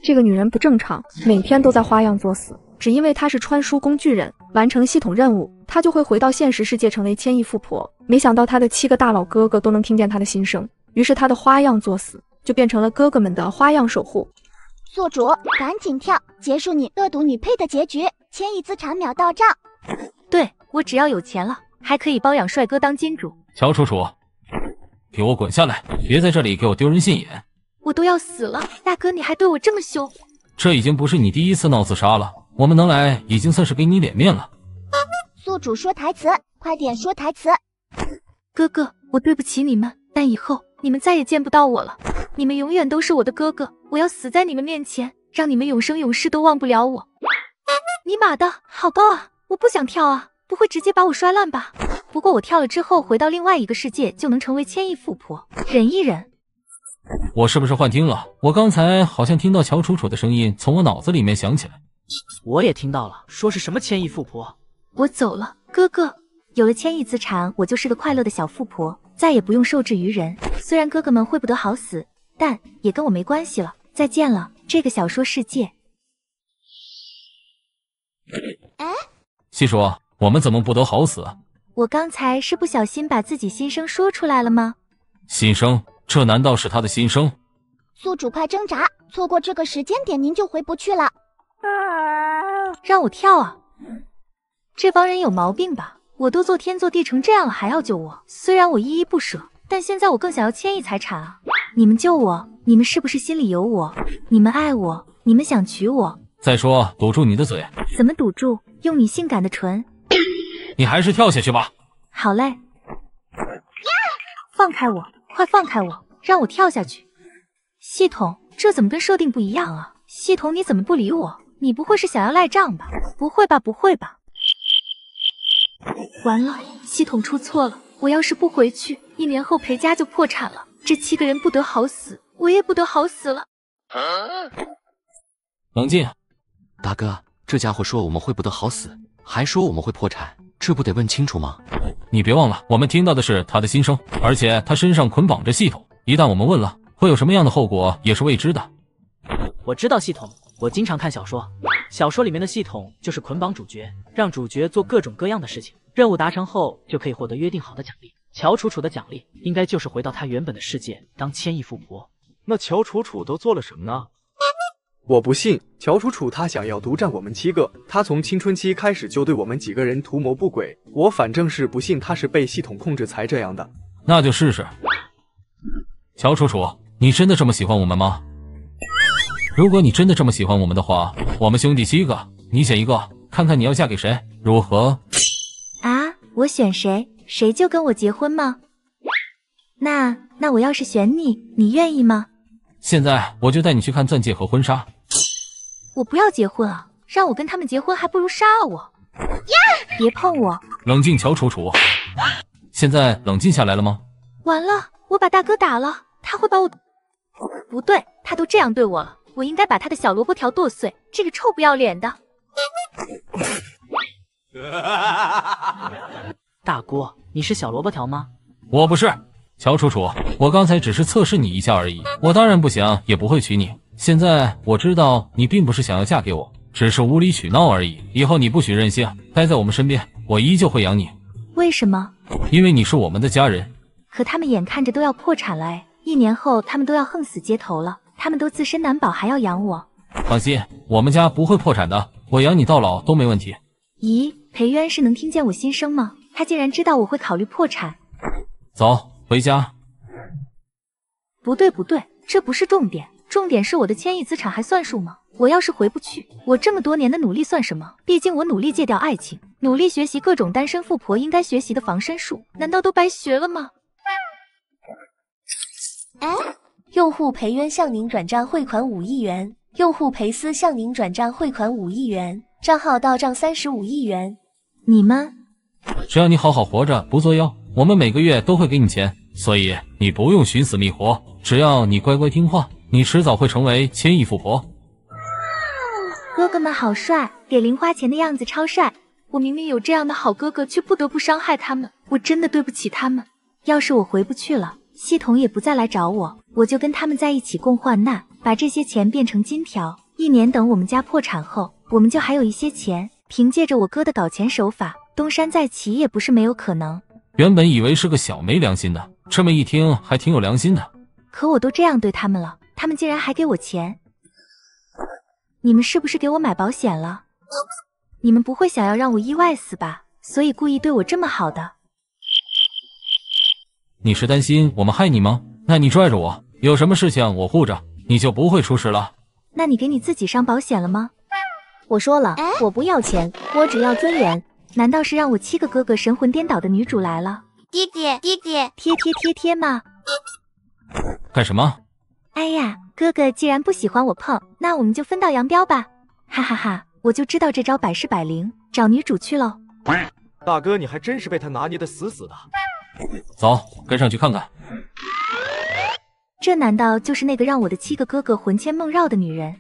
这个女人不正常，每天都在花样作死。只因为她是穿书工具人，完成系统任务，她就会回到现实世界成为千亿富婆。没想到她的7个大佬哥哥都能听见她的心声，于是她的花样作死就变成了哥哥们的花样守护。 宿主，赶紧跳，结束你恶毒女配的结局，千亿资产秒到账。 对，我只要有钱了，还可以包养帅哥当金主。 乔楚楚，给我滚下来，别在这里给我丢人现眼。 我都要死了，大哥你还对我这么凶。 这已经不是你第一次闹自杀了，我们能来已经算是给你脸面了。 宿主说台词，快点说台词。 哥哥，我对不起你们，但以后你们再也见不到我了。你们永远都是我的哥哥，我要死在你们面前，让你们永生永世都忘不了我。尼玛的，好高啊！我不想跳啊，不会直接把我摔烂吧？不过我跳了之后回到另外一个世界就能成为千亿富婆，忍一忍。 我是不是幻听了？我刚才好像听到乔楚楚的声音从我脑子里面响起来。 我也听到了，说是什么千亿富婆。 我走了，哥哥。有了千亿资产，我就是个快乐的小富婆，再也不用受制于人。虽然哥哥们会不得好死，但也跟我没关系了。再见了，这个小说世界。 细叔，我们怎么不得好死？ 我刚才是不小心把自己心声说出来了吗？ 心声？这难道是他的心声？ 宿主快挣扎，错过这个时间点您就回不去了。 让我跳啊！这帮人有毛病吧？我都做天做地成这样了，还要救我？虽然我依依不舍，但现在我更想要千亿财产啊！你们救我，你们是不是心里有我？你们爱我，你们想娶我？ 再说，堵住你的嘴。 怎么堵住？用你性感的唇。 你还是跳下去吧。 好嘞。放开我，快放开我，让我跳下去。系统，这怎么跟设定不一样啊？系统，你怎么不理我？你不会是想要赖账吧？不会吧，不会吧。完了，系统出错了，我要是不回去，1年后裴家就破产了。这7个人不得好死，我也不得好死了。 冷静。 大哥，这家伙说我们会不得好死，还说我们会破产，这不得问清楚吗？ 你别忘了，我们听到的是他的心声，而且他身上捆绑着系统，一旦我们问了，会有什么样的后果也是未知的。 我知道系统，我经常看小说，小说里面的系统就是捆绑主角，让主角做各种各样的事情，任务达成后就可以获得约定好的奖励。乔楚楚的奖励应该就是回到她原本的世界当千亿富婆。 那乔楚楚都做了什么呢？ 我不信，乔楚楚她想要独占我们7个，她从青春期开始就对我们几个人图谋不轨，我反正是不信她是被系统控制才这样的。 那就试试。乔楚楚，你真的这么喜欢我们吗？如果你真的这么喜欢我们的话，我们兄弟7个，你选一个，看看你要嫁给谁，如何？ 啊，我选谁，谁就跟我结婚吗？那我要是选你，你愿意吗？ 现在我就带你去看钻戒和婚纱。 我不要结婚啊，让我跟他们结婚还不如杀了我。别碰我！ 冷静，乔楚楚。现在冷静下来了吗？ 完了，我把大哥打了，他会把我……不对，他都这样对我了，我应该把他的小萝卜条剁碎，这个臭不要脸的。 大哥，你是小萝卜条吗？ 我不是。乔楚楚，我刚才只是测试你一下而已，我当然不想也不会娶你。现在我知道你并不是想要嫁给我，只是无理取闹而已。以后你不许任性，待在我们身边，我依旧会养你。 为什么？ 因为你是我们的家人。 可他们眼看着都要破产了哎，1年后他们都要横死街头了，他们都自身难保还要养我。 放心，我们家不会破产的，我养你到老都没问题。 咦，裴渊是能听见我心声吗？他竟然知道我会考虑破产。 走，回家。 不对，这不是重点，重点是我的千亿资产还算数吗？我要是回不去，我这么多年的努力算什么？毕竟我努力戒掉爱情，努力学习各种单身富婆应该学习的防身术，难道都白学了吗？ 用户裴渊向您转账汇款5亿元，用户裴思向您转账汇款5亿元，账号到账35亿元。 你们只要你好好活着，不作妖，我们每个月都会给你钱，所以你不用寻死觅活，只要你乖乖听话，你迟早会成为千亿富婆。 哥哥们好帅，给零花钱的样子超帅。我明明有这样的好哥哥，却不得不伤害他们，我真的对不起他们。要是我回不去了，系统也不再来找我，我就跟他们在一起共患难。 把这些钱变成金条，1年等我们家破产后，我们就还有一些钱。凭借着我哥的搞钱手法，东山再起也不是没有可能。 原本以为是个小没良心的，这么一听还挺有良心的。 可我都这样对他们了，他们竟然还给我钱。你们是不是给我买保险了？你们不会想要让我意外死吧？所以故意对我这么好的。 你是担心我们害你吗？那你拽着我，有什么事情我护着，你就不会出事了。 那你给你自己上保险了吗？ 我说了，我不要钱，我只要尊严。 难道是让我7个哥哥神魂颠倒的女主来了？ 爹爹， 贴吗？ 干什么？ 哎呀，哥哥既然不喜欢我碰，那我们就分道扬镳吧。哈哈哈，我就知道这招百试百灵，找女主去喽。 大哥，你还真是被他拿捏得死死的。 走，跟上去看看。 这难道就是那个让我的7个哥哥魂牵梦绕的女人？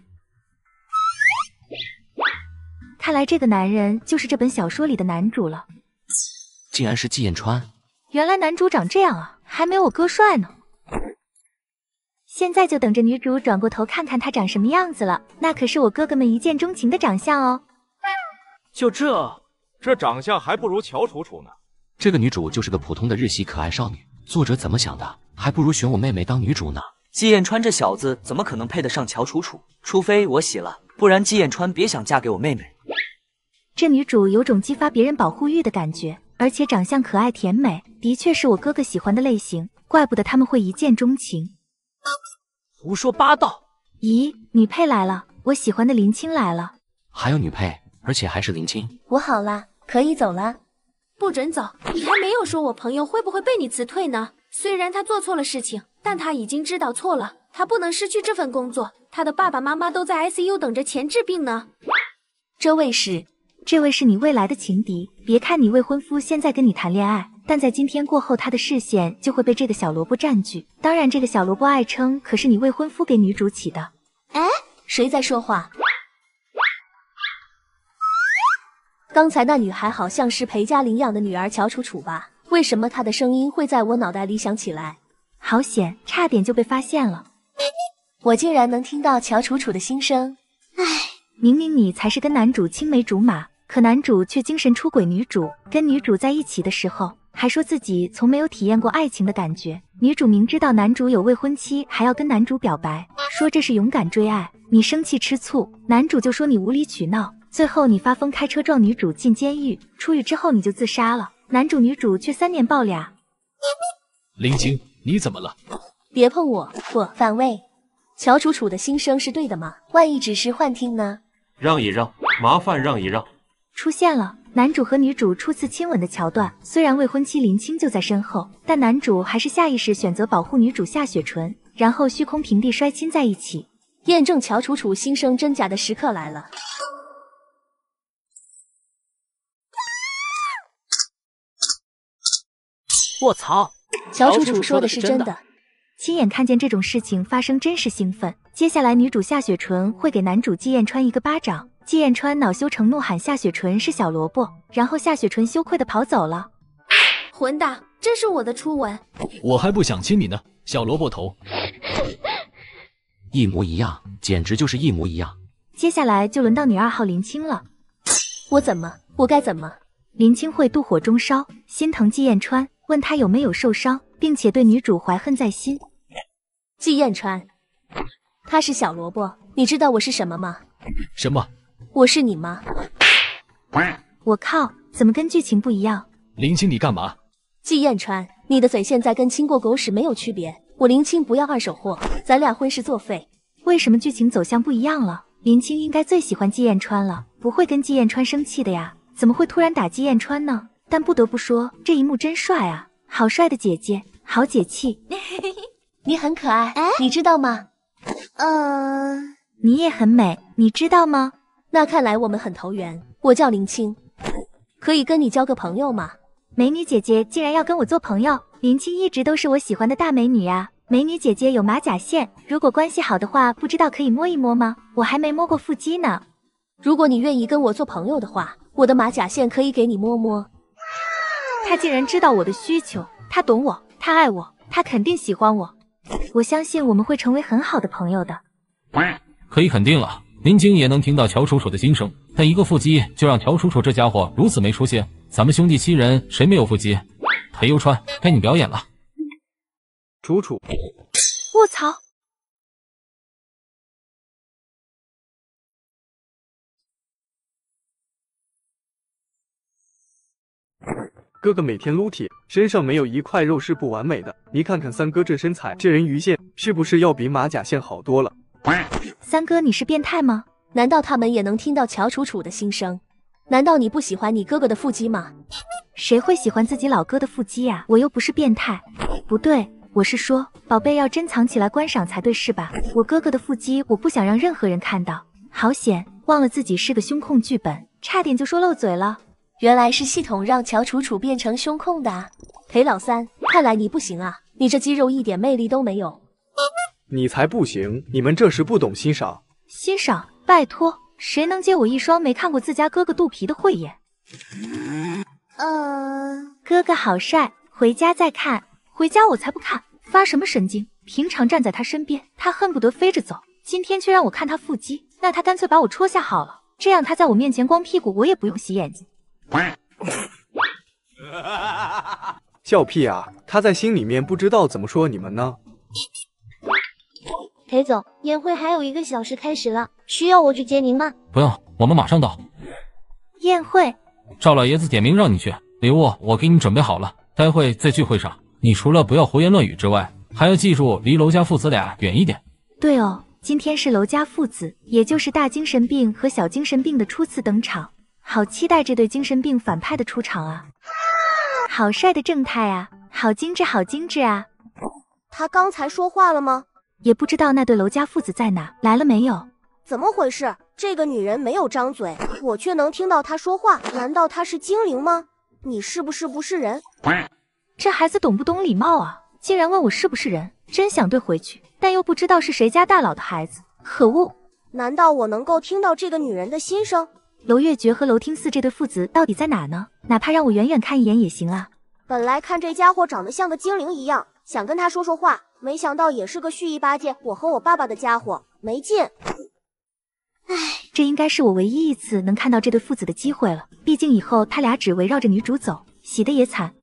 看来这个男人就是这本小说里的男主了。 竟然是季彦川。 原来男主长这样啊，还没我哥帅呢。现在就等着女主转过头看看他长什么样子了，那可是我哥哥们一见钟情的长相哦。 就这长相还不如乔楚楚呢。 这个女主就是个普通的日系可爱少女，作者怎么想的？还不如选我妹妹当女主呢。 季彦川这小子怎么可能配得上乔楚楚？除非我洗了，不然季彦川别想嫁给我妹妹。 这女主有种激发别人保护欲的感觉，而且长相可爱甜美，的确是我哥哥喜欢的类型，怪不得他们会一见钟情。 胡说八道！ 咦，女配来了，我喜欢的林青来了。 还有女配，而且还是林青。 我好啦，可以走啦。 不准走！你还没有说我朋友会不会被你辞退呢？虽然他做错了事情，但他已经知道错了，他不能失去这份工作。他的爸爸妈妈都在 ICU 等着钱治病呢。 这位是你未来的情敌，别看你未婚夫现在跟你谈恋爱，但在今天过后，他的视线就会被这个小萝卜占据。当然，这个小萝卜爱称可是你未婚夫给女主起的。 哎，谁在说话？刚才那女孩好像是裴家领养的女儿乔楚楚吧？为什么她的声音会在我脑袋里响起来？ 好险，差点就被发现了。 我竟然能听到乔楚楚的心声。唉， 明明你才是跟男主青梅竹马，可男主却精神出轨女主，跟女主在一起的时候，还说自己从没有体验过爱情的感觉。女主明知道男主有未婚妻，还要跟男主表白，说这是勇敢追爱。你生气吃醋，男主就说你无理取闹，最后你发疯开车撞女主进监狱，出狱之后你就自杀了。男主女主却3年抱俩。 林青，你怎么了？ 别碰我，我反胃。乔楚楚的心声是对的吗？万一只是幻听呢？ 让一让，麻烦让一让。 出现了男主和女主初次亲吻的桥段，虽然未婚妻林青就在身后，但男主还是下意识选择保护女主夏雪纯，然后虚空平地摔亲在一起。 验证乔楚楚心声真假的时刻来了。 卧槽！ 乔楚楚说的是真的。 亲眼看见这种事情发生，真是兴奋。接下来女主夏雪纯会给男主季彦川一个巴掌，季彦川恼羞成怒喊夏雪纯是小萝卜，然后夏雪纯羞愧的跑走了。 混蛋，这是我的初吻。 我还不想亲你呢，小萝卜头。 一模一样，简直就是一模一样。 接下来就轮到女2号林青了。 我该怎么？ 林青会妒火中烧，心疼季彦川，问他有没有受伤，并且对女主怀恨在心。 季彦川，他是小萝卜，你知道我是什么吗？ 什么？ 我是你妈。 我靠，怎么跟剧情不一样？ 林青，你干嘛？ 季彦川，你的嘴现在跟亲过狗屎没有区别。我林青不要二手货，咱俩婚事作废。 为什么剧情走向不一样了？林青应该最喜欢季彦川了，不会跟季彦川生气的呀，怎么会突然打季彦川呢？但不得不说，这一幕真帅啊，好帅的姐姐，好解气。 你很可爱，你知道吗？ 你也很美，你知道吗？ 那看来我们很投缘。我叫林青，可以跟你交个朋友吗？ 美女姐姐竟然要跟我做朋友，林青一直都是我喜欢的大美女啊。美女姐姐有马甲线，如果关系好的话，不知道可以摸一摸吗？我还没摸过腹肌呢。 如果你愿意跟我做朋友的话，我的马甲线可以给你摸摸。 他竟然知道我的需求，他懂我，他爱我，他肯定喜欢我。我相信我们会成为很好的朋友的。 可以肯定了，林晶也能听到乔楚楚的心声，但一个腹肌就让乔楚楚这家伙如此没出息。咱们兄弟7人谁没有腹肌？裴游川，该你表演了。 楚楚， 卧槽！ 哥哥每天撸铁，身上没有一块肉是不完美的。你看看三哥这身材，这人鱼线是不是要比马甲线好多了？ 三哥，你是变态吗？ 难道他们也能听到乔楚楚的心声？难道你不喜欢你哥哥的腹肌吗？ 谁会喜欢自己老哥的腹肌啊？我又不是变态。不对，我是说，宝贝要珍藏起来观赏才对，是吧？我哥哥的腹肌，我不想让任何人看到。好险，忘了自己是个胸控剧本，差点就说漏嘴了。 原来是系统让乔楚楚变成胸控的啊！裴老三，看来你不行啊，你这肌肉一点魅力都没有。 你才不行，你们这是不懂欣赏。 欣赏？拜托，谁能接我一双没看过自家哥哥肚皮的慧眼？哥哥好帅，回家再看。回家我才不看，发什么神经？平常站在他身边，他恨不得飞着走，今天却让我看他腹肌，那他干脆把我戳下好了，这样他在我面前光屁股，我也不用洗眼睛。 笑屁啊！他在心里面不知道怎么说你们呢。 裴总，宴会还有1个小时开始了，需要我去接您吗？ 不用，我们马上到。 宴会？ 赵老爷子点名让你去，礼物我给你准备好了，待会在聚会上，你除了不要胡言乱语之外，还要记住离娄家父子俩远一点。 对哦，今天是娄家父子，也就是大精神病和小精神病的初次登场。好期待这对精神病反派的出场啊！好帅的正太啊，好精致好精致啊！ 他刚才说话了吗？ 也不知道那对娄家父子在哪，来了没有？ 怎么回事？这个女人没有张嘴，我却能听到她说话，难道她是精灵吗？你是不是人？ 这孩子懂不懂礼貌啊？竟然问我是不是人，真想怼回去，但又不知道是谁家大佬的孩子，可恶！ 难道我能够听到这个女人的心声？ 娄月觉和娄听嗣这对父子到底在哪呢？哪怕让我远远看一眼也行啊。 本来看这家伙长得像个精灵一样，想跟他说说话，没想到也是个蓄意巴结我和我爸爸的家伙，没劲。 唉，这应该是我唯一一次能看到这对父子的机会了，毕竟以后他俩只围绕着女主走，洗的也惨。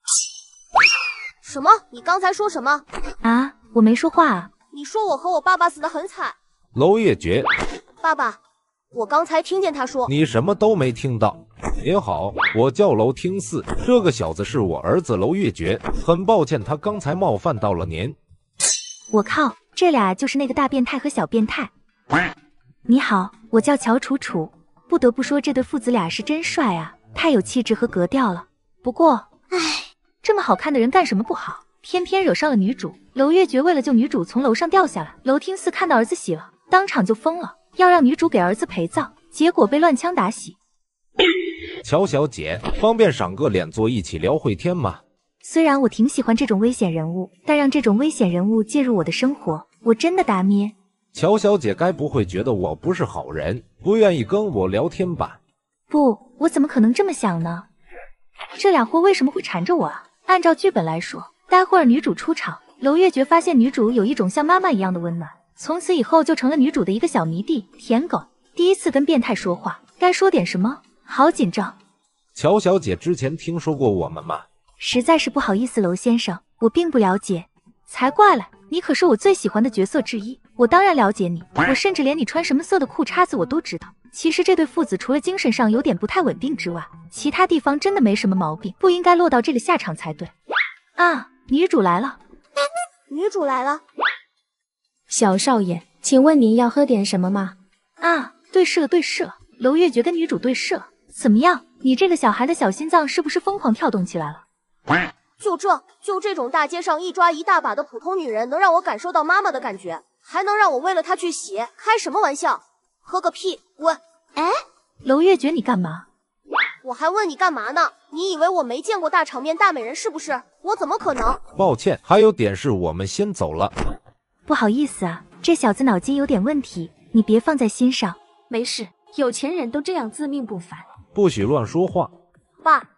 什么？你刚才说什么？ 啊，我没说话啊。 你说我和我爸爸死得很惨。 娄月觉， 爸爸，我刚才听见他说。 你什么都没听到。也好，我叫娄听嗣，这个小子是我儿子娄月觉，很抱歉他刚才冒犯到了您。 我靠，这俩就是那个大变态和小变态。你好，我叫乔楚楚。不得不说这对父子俩是真帅啊，太有气质和格调了。不过，唉，这么好看的人干什么不好，偏偏惹上了女主。娄月觉为了救女主从楼上掉下来，娄听嗣看到儿子洗了，当场就疯了，要让女主给儿子陪葬，结果被乱枪打死。 乔小姐，方便赏个脸坐一起聊会天吗？ 虽然我挺喜欢这种危险人物，但让这种危险人物介入我的生活，我真的打咩。 乔小姐该不会觉得我不是好人，不愿意跟我聊天吧？ 不，我怎么可能这么想呢？这俩货为什么会缠着我啊？按照剧本来说，待会儿女主出场，娄月觉发现女主有一种像妈妈一样的温暖，从此以后就成了女主的一个小迷弟、舔狗。第一次跟变态说话，该说点什么？好紧张。 乔小姐之前听说过我们吗？ 实在是不好意思，娄先生，我并不了解。才怪了，你可是我最喜欢的角色之一，我当然了解你，我甚至连你穿什么色的裤衩子我都知道。其实这对父子除了精神上有点不太稳定之外，其他地方真的没什么毛病，不应该落到这个下场才对。啊，女主来了。 女主来了。 小少爷，请问您要喝点什么吗？ 啊，对视了对视了，娄月觉跟女主对视了。怎么样，你这个小孩的小心脏是不是疯狂跳动起来了？ 就这种大街上一抓一大把的普通女人，能让我感受到妈妈的感觉，还能让我为了她去洗？开什么玩笑？喝个屁！哎， 娄月觉，你干嘛？ 我还问你干嘛呢？你以为我没见过大场面大美人是不是？我怎么可能？ 抱歉，还有点事，我们先走了。 不好意思啊，这小子脑筋有点问题，你别放在心上。 没事，有钱人都这样，自命不凡。 不许乱说话。 爸，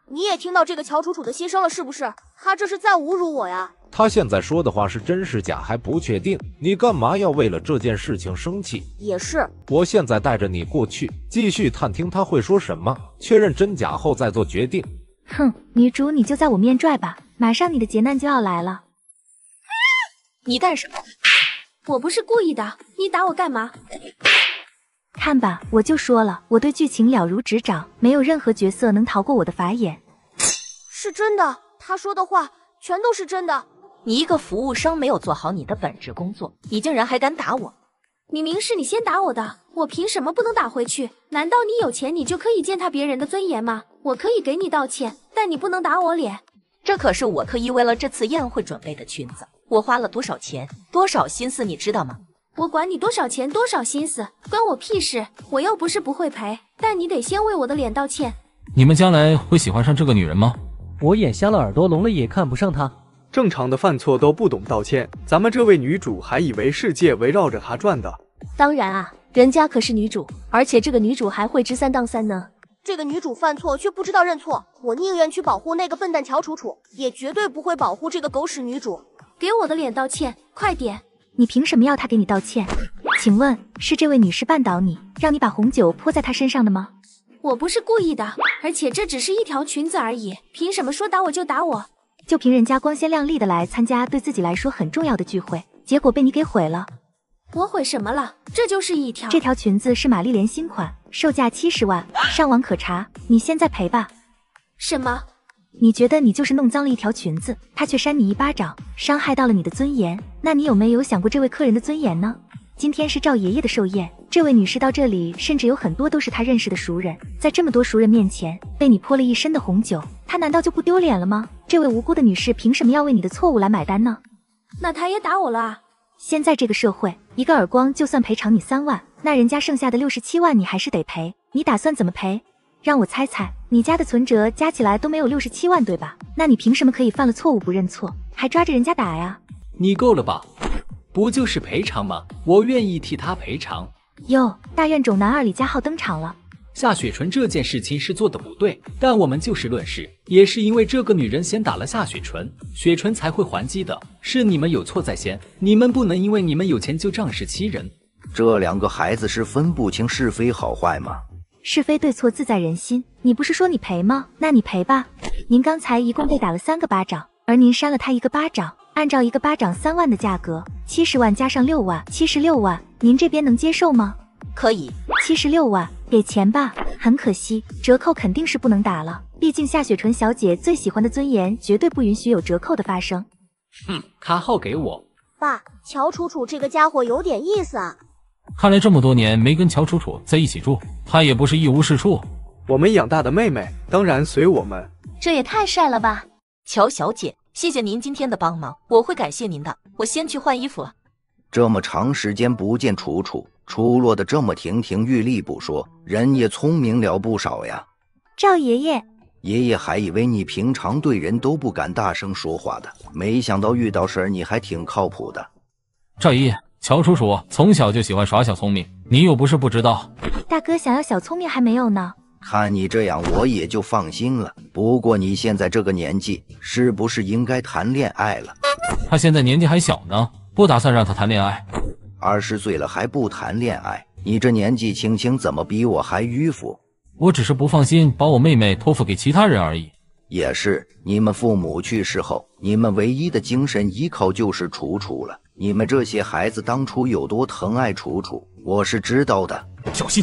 你也听到这个乔楚楚的心声了是不是？他这是在侮辱我呀！ 他现在说的话是真是假还不确定，你干嘛要为了这件事情生气？ 也是， 我现在带着你过去，继续探听他会说什么，确认真假后再做决定。 哼，女主你就在我面拽吧，马上你的劫难就要来了。 你干什么？我不是故意的，你打我干嘛？ 看吧，我就说了，我对剧情了如指掌，没有任何角色能逃过我的法眼。 是真的，他说的话全都是真的。 你一个服务生没有做好你的本职工作，你竟然还敢打我！ 明明是你先打我的，我凭什么不能打回去？难道你有钱你就可以践踏别人的尊严吗？我可以给你道歉，但你不能打我脸。 这可是我刻意为了这次宴会准备的裙子，我花了多少钱，多少心思，你知道吗？ 我管你多少钱多少心思，关我屁事！我又不是不会赔，但你得先为我的脸道歉。 你们将来会喜欢上这个女人吗？ 我眼瞎了耳朵聋了也看不上她。 正常的犯错都不懂道歉，咱们这位女主还以为世界围绕着她转的。 当然啊，人家可是女主，而且这个女主还会知三当三呢。 这个女主犯错却不知道认错，我宁愿去保护那个笨蛋乔楚楚，也绝对不会保护这个狗屎女主。 给我的脸道歉，快点！ 你凭什么要她给你道歉？请问是这位女士绊倒你，让你把红酒泼在她身上的吗？ 我不是故意的，而且这只是一条裙子而已，凭什么说打我就打我？ 就凭人家光鲜亮丽的来参加对自己来说很重要的聚会，结果被你给毁了。 我毁什么了？这就是一条。 这条裙子是玛丽莲新款，售价70万，上网可查。你现在赔吧。 什么？ 你觉得你就是弄脏了一条裙子，他却扇你一巴掌，伤害到了你的尊严，那你有没有想过这位客人的尊严呢？今天是赵爷爷的寿宴，这位女士到这里，甚至有很多都是她认识的熟人，在这么多熟人面前被你泼了一身的红酒，她难道就不丢脸了吗？这位无辜的女士凭什么要为你的错误来买单呢？ 那她也打我了啊！ 现在这个社会，一个耳光就算赔偿你3万，那人家剩下的67万你还是得赔，你打算怎么赔？让我猜猜，你家的存折加起来都没有67万对吧？那你凭什么可以犯了错误不认错，还抓着人家打呀？ 你够了吧？不就是赔偿吗？我愿意替他赔偿。 哟，大怨种男二李佳浩登场了。 夏雪纯这件事情是做的不对，但我们就事论事，也是因为这个女人先打了夏雪纯，雪纯才会还击的，是你们有错在先，你们不能因为你们有钱就仗势欺人。 这2个孩子是分不清是非好坏吗？ 是非对错自在人心，你不是说你赔吗？那你赔吧。您刚才一共被打了3个巴掌，而您扇了他1个巴掌，按照1个巴掌3万的价格，70万加上6万，76万，您这边能接受吗？ 可以。 76万，给钱吧。很可惜，折扣肯定是不能打了，毕竟夏雪纯小姐最喜欢的尊严绝对不允许有折扣的发生。 卡号给我。 爸，乔楚楚这个家伙有点意思啊。 看来这么多年没跟乔楚楚在一起住，他也不是一无是处。 我们养大的妹妹当然随我们。 这也太帅了吧！ 乔小姐，谢谢您今天的帮忙，我会感谢您的。我先去换衣服了。 这么长时间不见楚楚，出落得这么亭亭玉立不说，人也聪明了不少呀。 赵爷爷， 爷爷还以为你平常对人都不敢大声说话的，没想到遇到事儿你还挺靠谱的。 赵爷爷，乔楚楚从小就喜欢耍小聪明，你又不是不知道。 大哥想要小聪明还没有呢。 看你这样，我也就放心了。不过你现在这个年纪，是不是应该谈恋爱了？ 他现在年纪还小呢，不打算让他谈恋爱。 20岁了还不谈恋爱，你这年纪轻轻怎么比我还迂腐？ 我只是不放心把我妹妹托付给其他人而已。 也是，你们父母去世后，你们唯一的精神依靠就是楚楚了。你们这些孩子当初有多疼爱楚楚，我是知道的。 小心！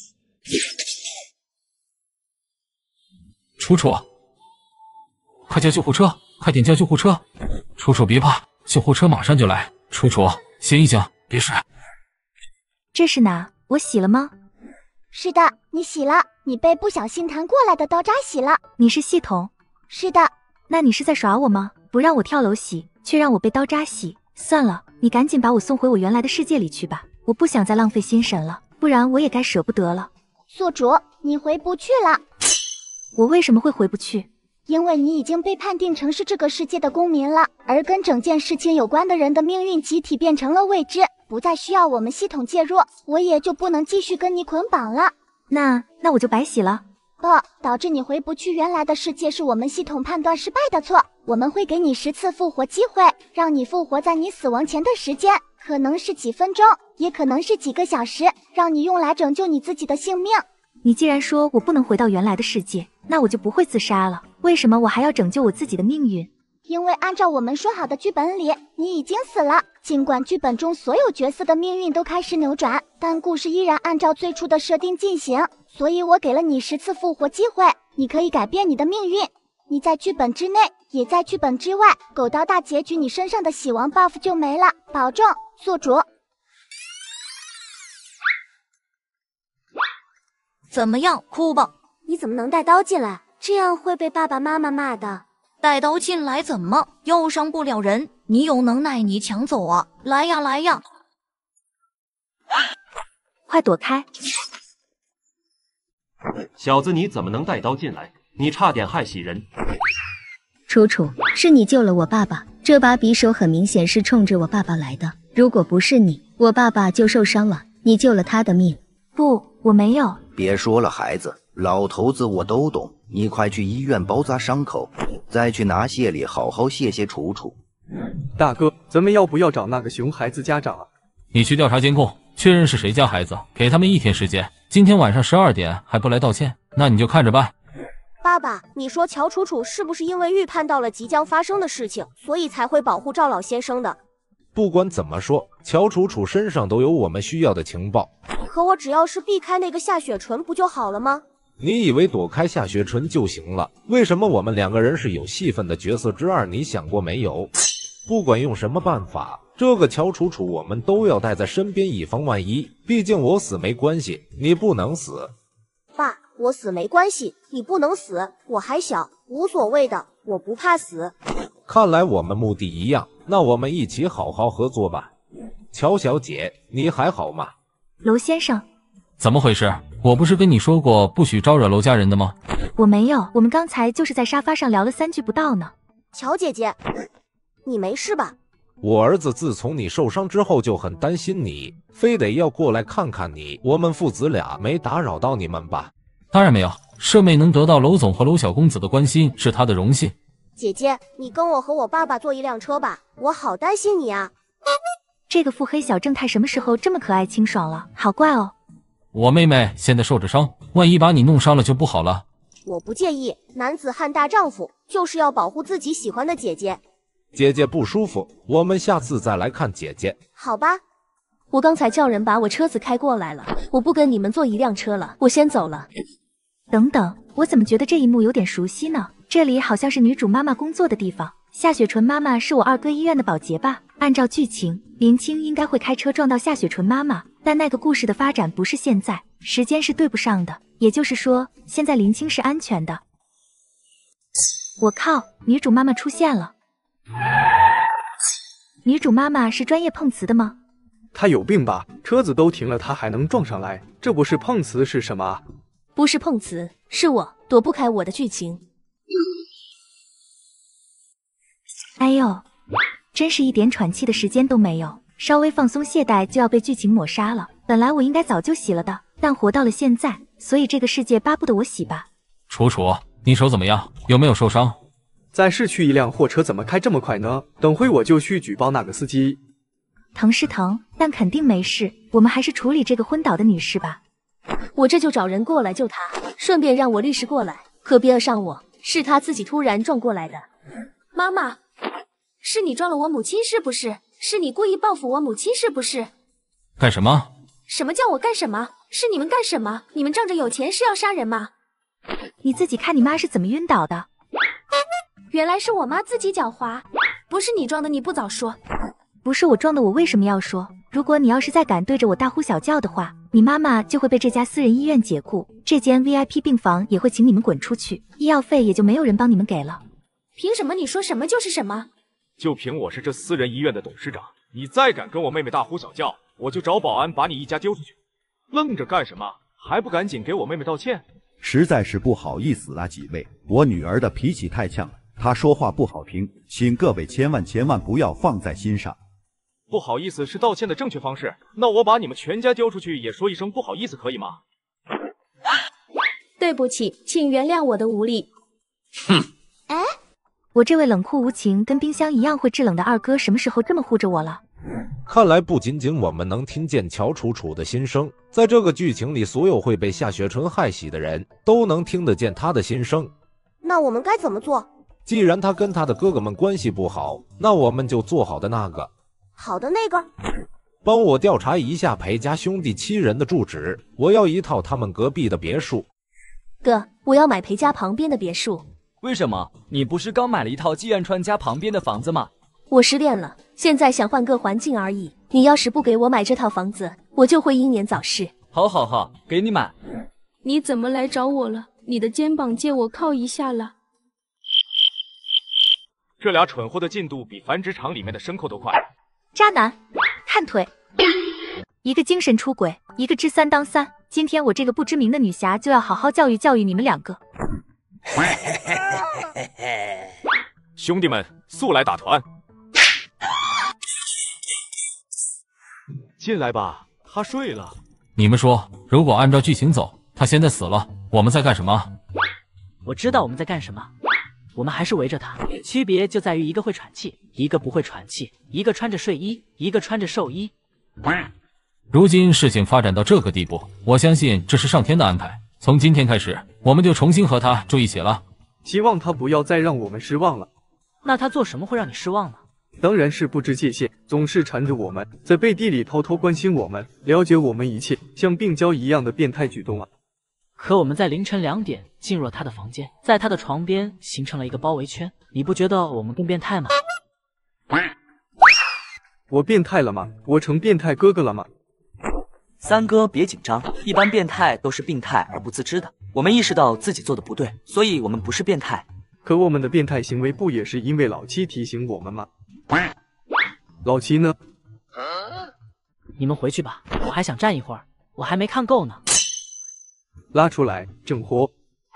楚楚，快叫救护车！快点叫救护车！楚楚别怕，救护车马上就来。楚楚，醒一醒，别睡。 这是哪？我洗了吗？ 是的，你洗了，你被不小心弹过来的刀渣洗了。 你是系统？ 是的。 那你是在耍我吗？不让我跳楼洗，却让我被刀渣洗。算了，你赶紧把我送回我原来的世界里去吧，我不想再浪费心神了，不然我也该舍不得了。 宿主，你回不去了。 我为什么会回不去？ 因为你已经被判定成是这个世界的公民了，而跟整件事情有关的人的命运集体变成了未知，不再需要我们系统介入，我也就不能继续跟你捆绑了。 那我就白洗了。 不，导致你回不去原来的世界是我们系统判断失败的错。我们会给你10次复活机会，让你复活在你死亡前的时间，可能是几分钟，也可能是几个小时，让你用来拯救你自己的性命。 你既然说我不能回到原来的世界，那我就不会自杀了。为什么我还要拯救我自己的命运？ 因为按照我们说好的剧本里，你已经死了。尽管剧本中所有角色的命运都开始扭转，但故事依然按照最初的设定进行，所以我给了你10次复活机会，你可以改变你的命运。你在剧本之内，也在剧本之外，狗到大结局你身上的死亡 buff 就没了，保重，做主。 怎么样，哭吧？ 你怎么能带刀进来？这样会被爸爸妈妈骂的。 带刀进来怎么？又伤不了人。你有能耐，你抢走啊！来呀来呀！ 快躲开！ 小子，你怎么能带刀进来？你差点害喜人。 楚楚，是你救了我爸爸，这把匕首很明显是冲着我爸爸来的。如果不是你，我爸爸就受伤了。你救了他的命。 不，我没有。 别说了，孩子，老头子我都懂。你快去医院包扎伤口，再去拿谢礼好好谢谢楚楚。 大哥，咱们要不要找那个熊孩子家长啊？ 你去调查监控，确认是谁家孩子，给他们1天时间。今天晚上12点还不来道歉，那你就看着办。 爸爸，你说乔楚楚是不是因为预判到了即将发生的事情，所以才会保护赵老先生的？ 不管怎么说，乔楚楚身上都有我们需要的情报。 可我只要是避开那个夏雪纯不就好了吗？ 你以为躲开夏雪纯就行了？为什么我们2个人是有戏份的角色之二？你想过没有？不管用什么办法，这个乔楚楚我们都要带在身边，以防万一。毕竟我死没关系，你不能死。 爸，我死没关系，你不能死。我还小，无所谓的，我不怕死。 看来我们目的一样，那我们一起好好合作吧。乔小姐，你还好吗？ 娄先生， 怎么回事？我不是跟你说过不许招惹娄家人的吗？ 我没有，我们刚才就是在沙发上聊了3句不到呢。 乔姐姐，你没事吧？ 我儿子自从你受伤之后就很担心你，非得要过来看看你。我们父子俩没打扰到你们吧？ 当然没有，舍妹能得到娄总和娄小公子的关心是她的荣幸。 姐姐，你跟我和我爸爸坐一辆车吧，我好担心你啊。 这个腹黑小正太什么时候这么可爱清爽了？好怪哦。 我妹妹现在受着伤，万一把你弄伤了就不好了。 我不介意，男子汉大丈夫就是要保护自己喜欢的姐姐。 姐姐不舒服，我们下次再来看姐姐。 好吧。 我刚才叫人把我车子开过来了，我不跟你们坐一辆车了，我先走了。 等等，我怎么觉得这一幕有点熟悉呢？这里好像是女主妈妈工作的地方。夏雪纯妈妈是我二哥医院的保洁吧？按照剧情，林青应该会开车撞到夏雪纯妈妈，但那个故事的发展不是现在，时间是对不上的。也就是说，现在林青是安全的。我靠，女主妈妈出现了。女主妈妈是专业碰瓷的吗？ 她有病吧？车子都停了，她还能撞上来？这不是碰瓷是什么啊？ 不是碰瓷，是我躲不开我的剧情。 哎呦，真是一点喘气的时间都没有，稍微放松懈怠就要被剧情抹杀了。本来我应该早就洗了的，但活到了现在，所以这个世界巴不得我洗吧。 楚楚，你手怎么样？有没有受伤？ 在市区一辆货车怎么开这么快呢？等会我就去举报那个司机。 疼是疼，但肯定没事。我们还是处理这个昏倒的女士吧。 我这就找人过来救她，顺便让我律师过来。可别讹上我，是她自己突然撞过来的。 妈妈，是你撞了我母亲是不是？是你故意报复我母亲是不是？ 干什么？ 什么叫我干什么？是你们干什么？你们仗着有钱是要杀人吗？ 你自己看你妈是怎么晕倒的。 原来是我妈自己狡猾，不是你撞的，你不早说。 不是我撞的，我为什么要说？如果你要是再敢对着我大呼小叫的话，你妈妈就会被这家私人医院解雇，这间 VIP 病房也会请你们滚出去，医药费也就没有人帮你们给了。 凭什么你说什么就是什么？ 就凭我是这私人医院的董事长，你再敢跟我妹妹大呼小叫，我就找保安把你一家丢出去。愣着干什么？还不赶紧给我妹妹道歉？ 实在是不好意思啊，几位，我女儿的脾气太呛了，她说话不好听，请各位千万不要放在心上。 不好意思是道歉的正确方式，那我把你们全家丢出去也说一声不好意思可以吗？ 对不起，请原谅我的无礼。 哼！哎，我这位冷酷无情、跟冰箱一样会制冷的二哥，什么时候这么护着我了？ 看来不仅仅我们能听见乔楚楚的心声，在这个剧情里，所有会被夏雪纯害喜的人都能听得见他的心声。 那我们该怎么做？ 既然他跟他的哥哥们关系不好，那我们就做好的那个。 好的那个。 帮我调查一下裴家兄弟7人的住址，我要一套他们隔壁的别墅。 哥，我要买裴家旁边的别墅。 为什么？你不是刚买了一套季彦川家旁边的房子吗？ 我失恋了，现在想换个环境而已。你要是不给我买这套房子，我就会英年早逝。 好，给你买。 你怎么来找我了？你的肩膀借我靠一下了。 这俩蠢货的进度比繁殖场里面的牲口都快。 渣男，看腿！一个精神出轨，一个知3当3。今天我这个不知名的女侠就要好好教育教育你们2个。 兄弟们，速来打团！进来吧，他睡了。 你们说，如果按照剧情走，他现在死了，我们在干什么？ 我知道我们在干什么，我们还是围着他，区别就在于一个会喘气，一个不会喘气，一个穿着睡衣，一个穿着寿衣。 如今事情发展到这个地步，我相信这是上天的安排。从今天开始，我们就重新和他住一起了。 希望他不要再让我们失望了。 那他做什么会让你失望呢？ 当然是不知界限，总是缠着我们，在背地里偷偷关心我们，了解我们一切，像病娇一样的变态举动啊！ 可我们在凌晨2点进入了他的房间，在他的床边形成了一个包围圈，你不觉得我们更变态吗？ 我变态了吗？我成变态哥哥了吗？ 三哥别紧张，一般变态都是病态而不自知的。我们意识到自己做的不对，所以我们不是变态。 可我们的变态行为不也是因为老七提醒我们吗？老七呢？ 你们回去吧，我还想站一会儿，我还没看够呢。 拉出来，整活。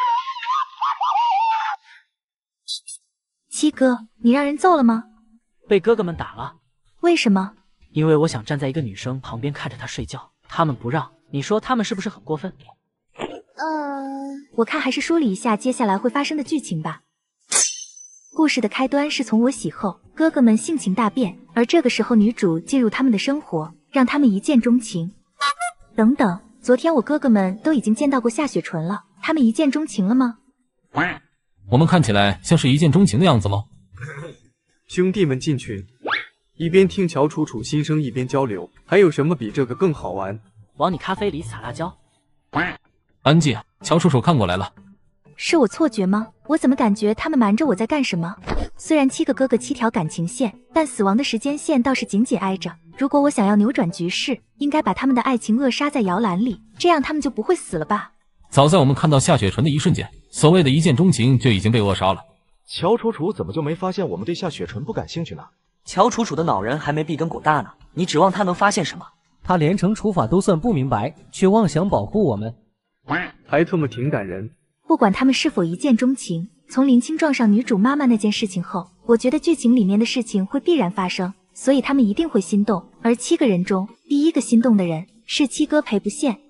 七哥，你让人揍了吗？ 被哥哥们打了。 为什么？ 因为我想站在一个女生旁边看着她睡觉，他们不让，你说他们是不是很过分？ 我看还是梳理一下接下来会发生的剧情吧。故事的开端是从我死后，哥哥们性情大变，而这个时候女主进入他们的生活，让他们一见钟情。等等，昨天我哥哥们都已经见到过夏雪纯了，他们一见钟情了吗？ 我们看起来像是一见钟情的样子吗？ 兄弟们进群，一边听乔楚楚心声一边交流，还有什么比这个更好玩？ 往你咖啡里撒辣椒。 安静，乔楚楚看过来了。 是我错觉吗？我怎么感觉他们瞒着我在干什么？虽然7个哥哥7条感情线，但死亡的时间线倒是紧紧挨着。如果我想要扭转局势，应该把他们的爱情扼杀在摇篮里，这样他们就不会死了吧？ 早在我们看到夏雪纯的一瞬间，所谓的一见钟情就已经被扼杀了。 乔楚楚怎么就没发现我们对夏雪纯不感兴趣呢？ 乔楚楚的脑仁还没闭根果大呢，你指望他能发现什么？ 他连乘除法都算不明白，却妄想保护我们， 还特么挺感人。 不管他们是否一见钟情，从林青撞上女主妈妈那件事情后，我觉得剧情里面的事情会必然发生，所以他们一定会心动。而7个人中，第一个心动的人是七哥裴不羡。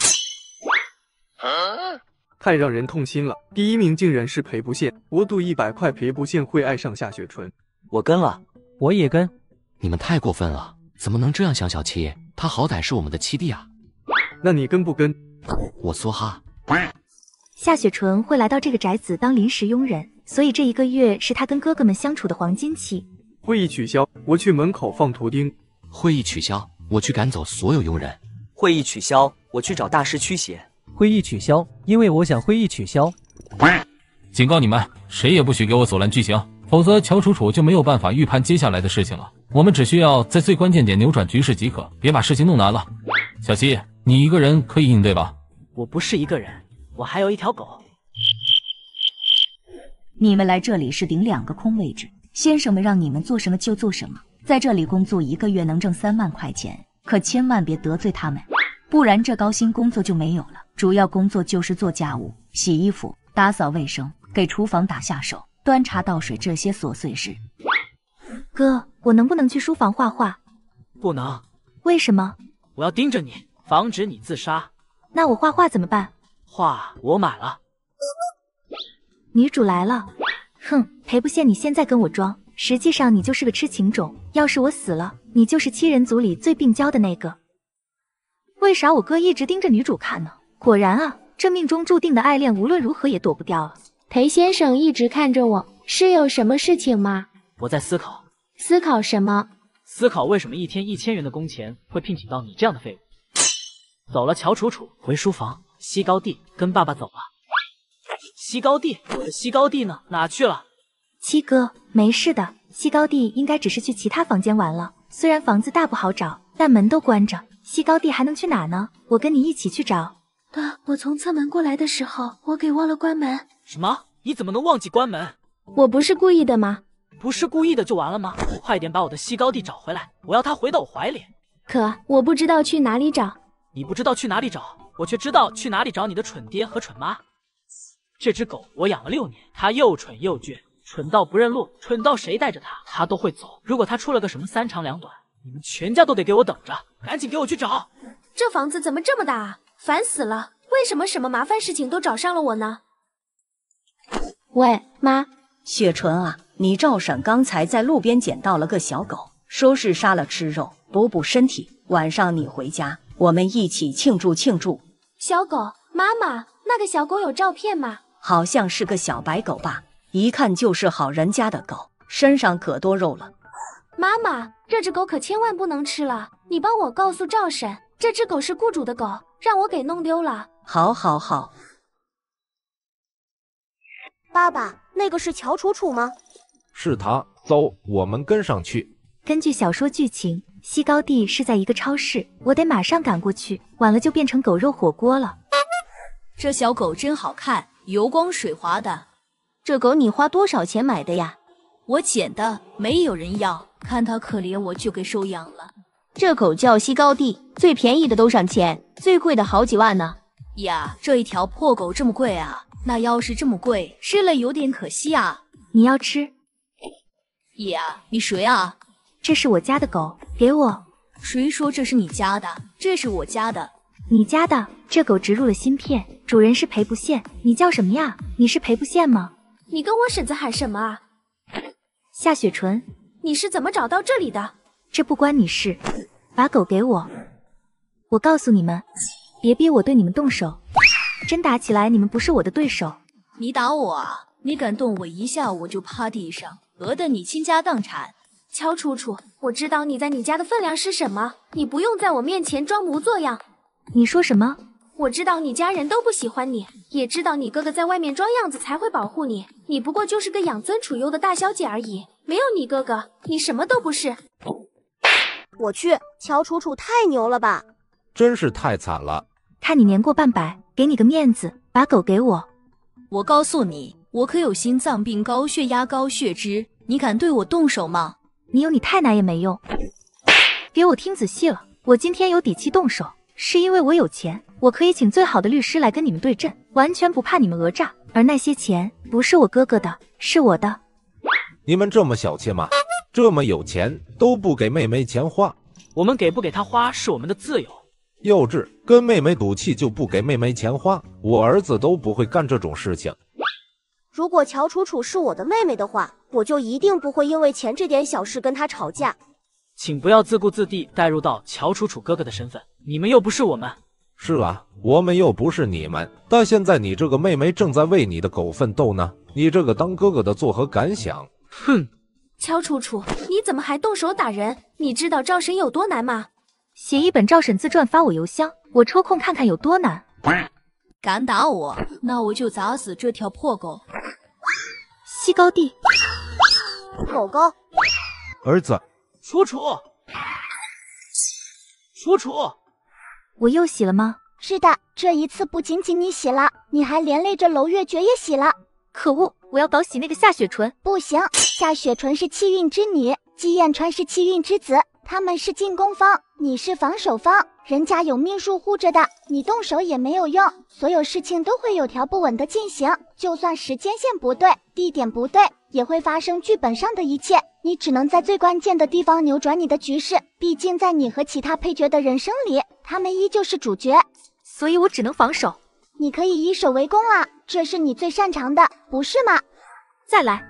太让人痛心了，第一名竟然是裴不羡，我赌100块裴不羡会爱上夏雪纯。 我跟了， 我也跟。 你们太过分了，怎么能这样想小七？他好歹是我们的七弟啊。 那你跟不跟？ 我梭哈。 夏雪纯会来到这个宅子当临时佣人，所以这1个月是他跟哥哥们相处的黄金期。 会议取消，我去门口放图钉。 会议取消，我去赶走所有佣人。 会议取消，我去找大师驱邪。 会议取消，因为我想会议取消。 警告你们，谁也不许给我阻拦剧情，否则乔楚楚就没有办法预判接下来的事情了。我们只需要在最关键点扭转局势即可，别把事情弄难了。小七，你一个人可以应对吧？ 我不是一个人，我还有一条狗。 你们来这里是顶2个空位置，先生们让你们做什么就做什么。在这里工作1个月能挣3万块钱，可千万别得罪他们，不然这高薪工作就没有了。主要工作就是做家务、洗衣服、打扫卫生、给厨房打下手、端茶倒水这些琐碎事。 哥，我能不能去书房画画？ 不能。 为什么？ 我要盯着你，防止你自杀。 那我画画怎么办？ 画我买了。 女主来了。哼，裴不羡你现在跟我装，实际上你就是个痴情种。要是我死了，你就是7人组里最病娇的那个。为啥我哥一直盯着女主看呢？果然啊，这命中注定的爱恋无论如何也躲不掉了。 裴先生一直看着我，是有什么事情吗？ 我在思考。 思考什么？ 思考为什么一天1000元的工钱会聘请到你这样的废物。走了，乔楚楚回书房。西高地跟爸爸走了。西高地，我的西高地呢？哪去了？ 七哥，没事的，西高地应该只是去其他房间玩了。虽然房子大不好找，但门都关着，西高地还能去哪呢？我跟你一起去找。 我从侧门过来的时候，我给忘了关门。 什么？你怎么能忘记关门？ 我不是故意的吗？ 不是故意的就完了吗？快点把我的西高地找回来，我要他回到我怀里。 可我不知道去哪里找。 你不知道去哪里找，我却知道去哪里找你的蠢爹和蠢妈。这只狗我养了6年，它又蠢又倔，蠢到不认路，蠢到谁带着它都会走。如果它出了个什么3长2短，你们全家都得给我等着，赶紧给我去找。 这房子怎么这么大啊？烦死了！为什么什么麻烦事情都找上了我呢？ 喂，妈，雪纯啊，你赵婶刚才在路边捡到了个小狗，说是杀了吃肉，补补身体。晚上你回家，我们一起庆祝庆祝。 小狗，妈妈，那个小狗有照片吗？ 好像是个小白狗吧，一看就是好人家的狗，身上可多肉了。 妈妈，这只狗可千万不能吃了，你帮我告诉赵婶，这只狗是雇主的狗，让我给弄丢了。 好，好，好。 爸爸，那个是乔楚楚吗？ 是他，走，我们跟上去。 根据小说剧情，西高地是在一个超市，我得马上赶过去，晚了就变成狗肉火锅了。 这小狗真好看，油光水滑的。 这狗你花多少钱买的呀？ 我捡的，没有人要，看它可怜我就给收养了。 这狗叫西高地，最便宜的都上千，最贵的好几万呢。 呀，这一条破狗这么贵啊？那要是这么贵，吃了有点可惜啊。 你要吃？ 呀，你谁啊？ 这是我家的狗，给我。 谁说这是你家的？这是我家的。 你家的？这狗植入了芯片，主人是裴不羡。你叫什么呀？你是裴不羡吗？ 你跟我婶子喊什么啊？ 夏雪纯。 你是怎么找到这里的？ 这不关你事，把狗给我。我告诉你们，别逼我对你们动手，真打起来你们不是我的对手。 你打我啊？你敢动我一下我就趴地上，讹得你倾家荡产。 乔楚楚，我知道你在你家的分量是什么，你不用在我面前装模作样。 你说什么？ 我知道你家人都不喜欢你，也知道你哥哥在外面装样子才会保护你，你不过就是个养尊处优的大小姐而已，没有你哥哥，你什么都不是。 我去，乔楚楚太牛了吧！ 真是太惨了。 看你年过半百，给你个面子，把狗给我。 我告诉你，我可有心脏病、高血压、高血脂，你敢对我动手吗？ 你有你太奶也没用。给我听仔细了，我今天有底气动手，是因为我有钱，我可以请最好的律师来跟你们对阵，完全不怕你们讹诈。而那些钱不是我哥哥的，是我的。 你们这么小气吗？这么有钱都不给妹妹钱花？ 我们给不给她花是我们的自由。 幼稚，跟妹妹赌气就不给妹妹钱花？我儿子都不会干这种事情。 如果乔楚楚是我的妹妹的话，我就一定不会因为钱这点小事跟她吵架。 请不要自顾自地带入到乔楚楚哥哥的身份，你们又不是我们。 是啊，我们又不是你们，但现在你这个妹妹正在为你的狗奋斗呢，你这个当哥哥的作何感想？ 哼！ 乔楚楚，你怎么还动手打人？你知道赵婶有多难吗？ 写一本赵婶自传发我邮箱，我抽空看看有多难。 敢打我，那我就砸死这条破狗。 西高地， 狗狗， 儿子， 楚楚，楚楚， 我又洗了吗？ 是的，这一次不仅仅你洗了，你还连累着娄月绝也洗了。 可恶，我要搞洗那个夏雪纯。 不行，夏雪纯是气运之女，姬彦川是气运之子，他们是进攻方，你是防守方，人家有命数护着的，你动手也没有用，所有事情都会有条不紊的进行，就算时间线不对，地点不对，也会发生剧本上的一切，你只能在最关键的地方扭转你的局势，毕竟在你和其他配角的人生里，他们依旧是主角， 所以我只能防守。 你可以以守为攻了，这是你最擅长的，不是吗？ 再来。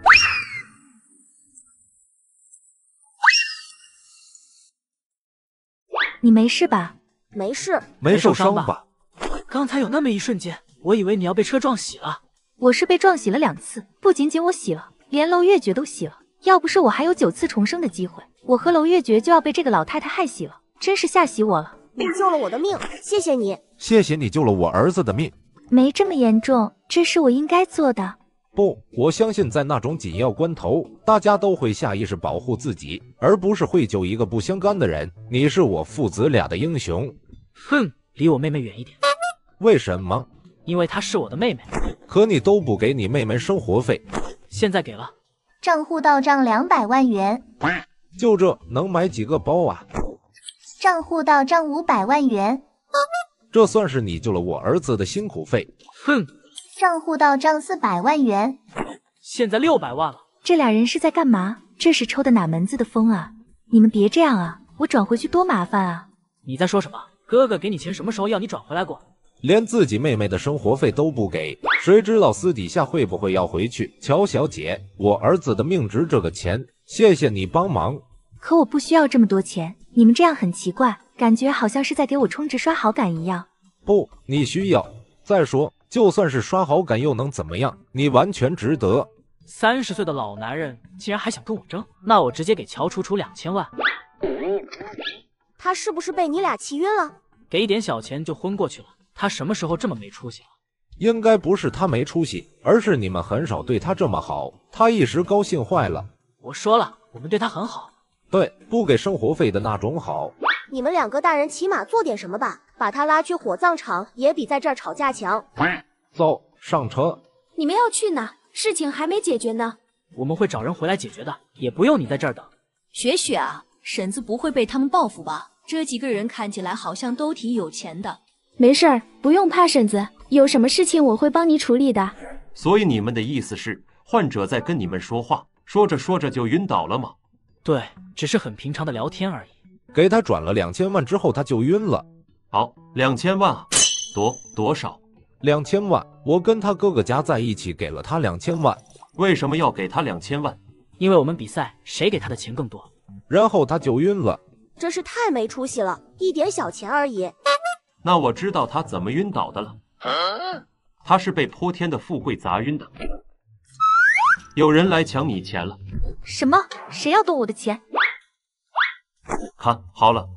你没事吧？ 没事， 没受伤吧？ 刚才有那么一瞬间，我以为你要被车撞洗了。 我是被撞洗了2次，不仅仅我洗了，连娄月觉都洗了。要不是我还有9次重生的机会，我和娄月觉就要被这个老太太害死了，真是吓死我了。 你救了我的命，谢谢你。 谢谢你救了我儿子的命。 没这么严重，这是我应该做的。 不，我相信在那种紧要关头，大家都会下意识保护自己，而不是会救一个不相干的人。你是我父子俩的英雄。 哼，离我妹妹远一点。 为什么？ 因为她是我的妹妹。 可你都不给你妹妹生活费。 现在给了。 账户到账200万元。 就这能买几个包啊？ 账户到账500万元。 这算是你救了我儿子的辛苦费。 哼。 账户到账400万元。 现在600万了。 这俩人是在干嘛？这是抽的哪门子的风啊？你们别这样啊，我转回去多麻烦啊！ 你在说什么？哥哥给你钱什么时候要你转回来过？ 连自己妹妹的生活费都不给，谁知道私底下会不会要回去？乔小姐，我儿子的命值这个钱，谢谢你帮忙。 可我不需要这么多钱，你们这样很奇怪，感觉好像是在给我充值刷好感一样。 不，你需要。再说，就算是刷好感又能怎么样？你完全值得。 30岁的老男人竟然还想跟我争，那我直接给乔楚楚2000万。 他是不是被你俩气晕了？ 给一点小钱就昏过去了，他什么时候这么没出息了？ 应该不是他没出息，而是你们很少对他这么好，他一时高兴坏了。 我说了，我们对他很好。 对，不给生活费的那种好。 你们2个大人起码做点什么吧，把他拉去火葬场也比在这儿吵架强。 走，上车。 你们要去哪？事情还没解决呢。 我们会找人回来解决的，也不用你在这儿等。 雪雪啊，婶子不会被他们报复吧？这几个人看起来好像都挺有钱的。 没事儿，不用怕，婶子，有什么事情我会帮你处理的。 所以你们的意思是，患者在跟你们说话，说着说着就晕倒了吗？ 对，只是很平常的聊天而已。 给他转了2000万之后，他就晕了。 好，2000万啊，多少 ？2000万，我跟他哥哥加在一起给了他2000万。 为什么要给他2000万？ 因为我们比赛谁给他的钱更多。 然后他就晕了。 真是太没出息了，一点小钱而已。 那我知道他怎么晕倒的了。他是被泼天的富贵砸晕的。有人来抢你钱了。 什么？谁要动我的钱？ 看好了。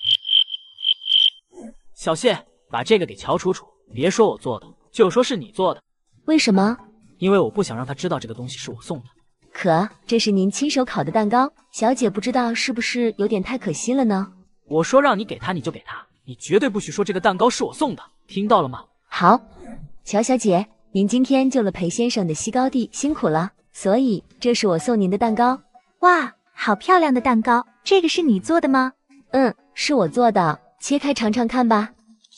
小谢，把这个给乔楚楚，别说我做的，就说是你做的。 为什么？ 因为我不想让他知道这个东西是我送的。 可这是您亲手烤的蛋糕，小姐不知道是不是有点太可惜了呢？ 我说让你给他，你就给他，你绝对不许说这个蛋糕是我送的，听到了吗？ 好，乔小姐，您今天救了裴先生的西高地，辛苦了。所以这是我送您的蛋糕。 哇，好漂亮的蛋糕，这个是你做的吗？ 嗯，是我做的，切开尝尝看吧。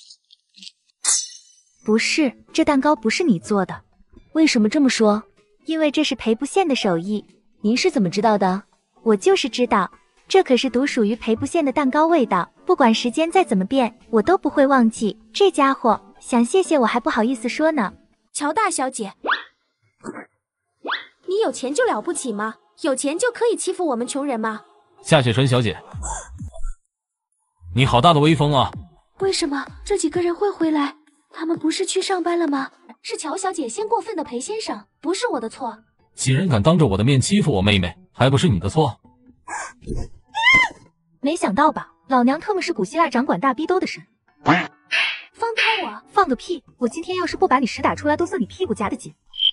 不是，这蛋糕不是你做的。 为什么这么说？ 因为这是裴不羡的手艺。 您是怎么知道的？ 我就是知道，这可是独属于裴不羡的蛋糕味道，不管时间再怎么变，我都不会忘记。这家伙想谢谢我还不好意思说呢。 乔大小姐，你有钱就了不起吗？有钱就可以欺负我们穷人吗？ 夏雪纯小姐，你好大的威风啊！ 为什么这几个人会回来？他们不是去上班了吗？是乔小姐先过分的裴先生，不是我的错。 既然敢当着我的面欺负我妹妹，还不是你的错？ 没想到吧，老娘特么是古希腊掌管大逼兜的神。 放开我！ 放个屁！我今天要是不把你实打出来，都算你屁股夹得紧。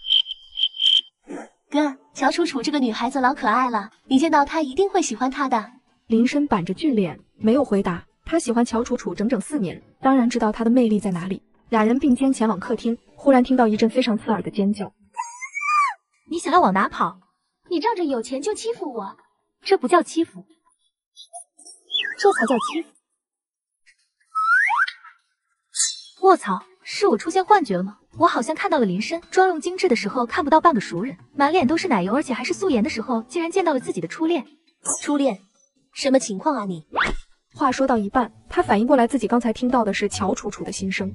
哥，乔楚楚这个女孩子老可爱了，你见到她一定会喜欢她的。 林深板着俊脸，没有回答。他喜欢乔楚楚整整4年，当然知道她的魅力在哪里。俩人并肩前往客厅，忽然听到一阵非常刺耳的尖叫。 你想要往哪跑？ 你仗着有钱就欺负我， 这不叫欺负，这才叫欺负。卧槽，是我出现幻觉了吗？我好像看到了林深妆容精致的时候看不到半个熟人，满脸都是奶油而且还是素颜的时候，竟然见到了自己的初恋。 初恋？什么情况啊你？ 话说到一半，他反应过来自己刚才听到的是乔楚楚的心声。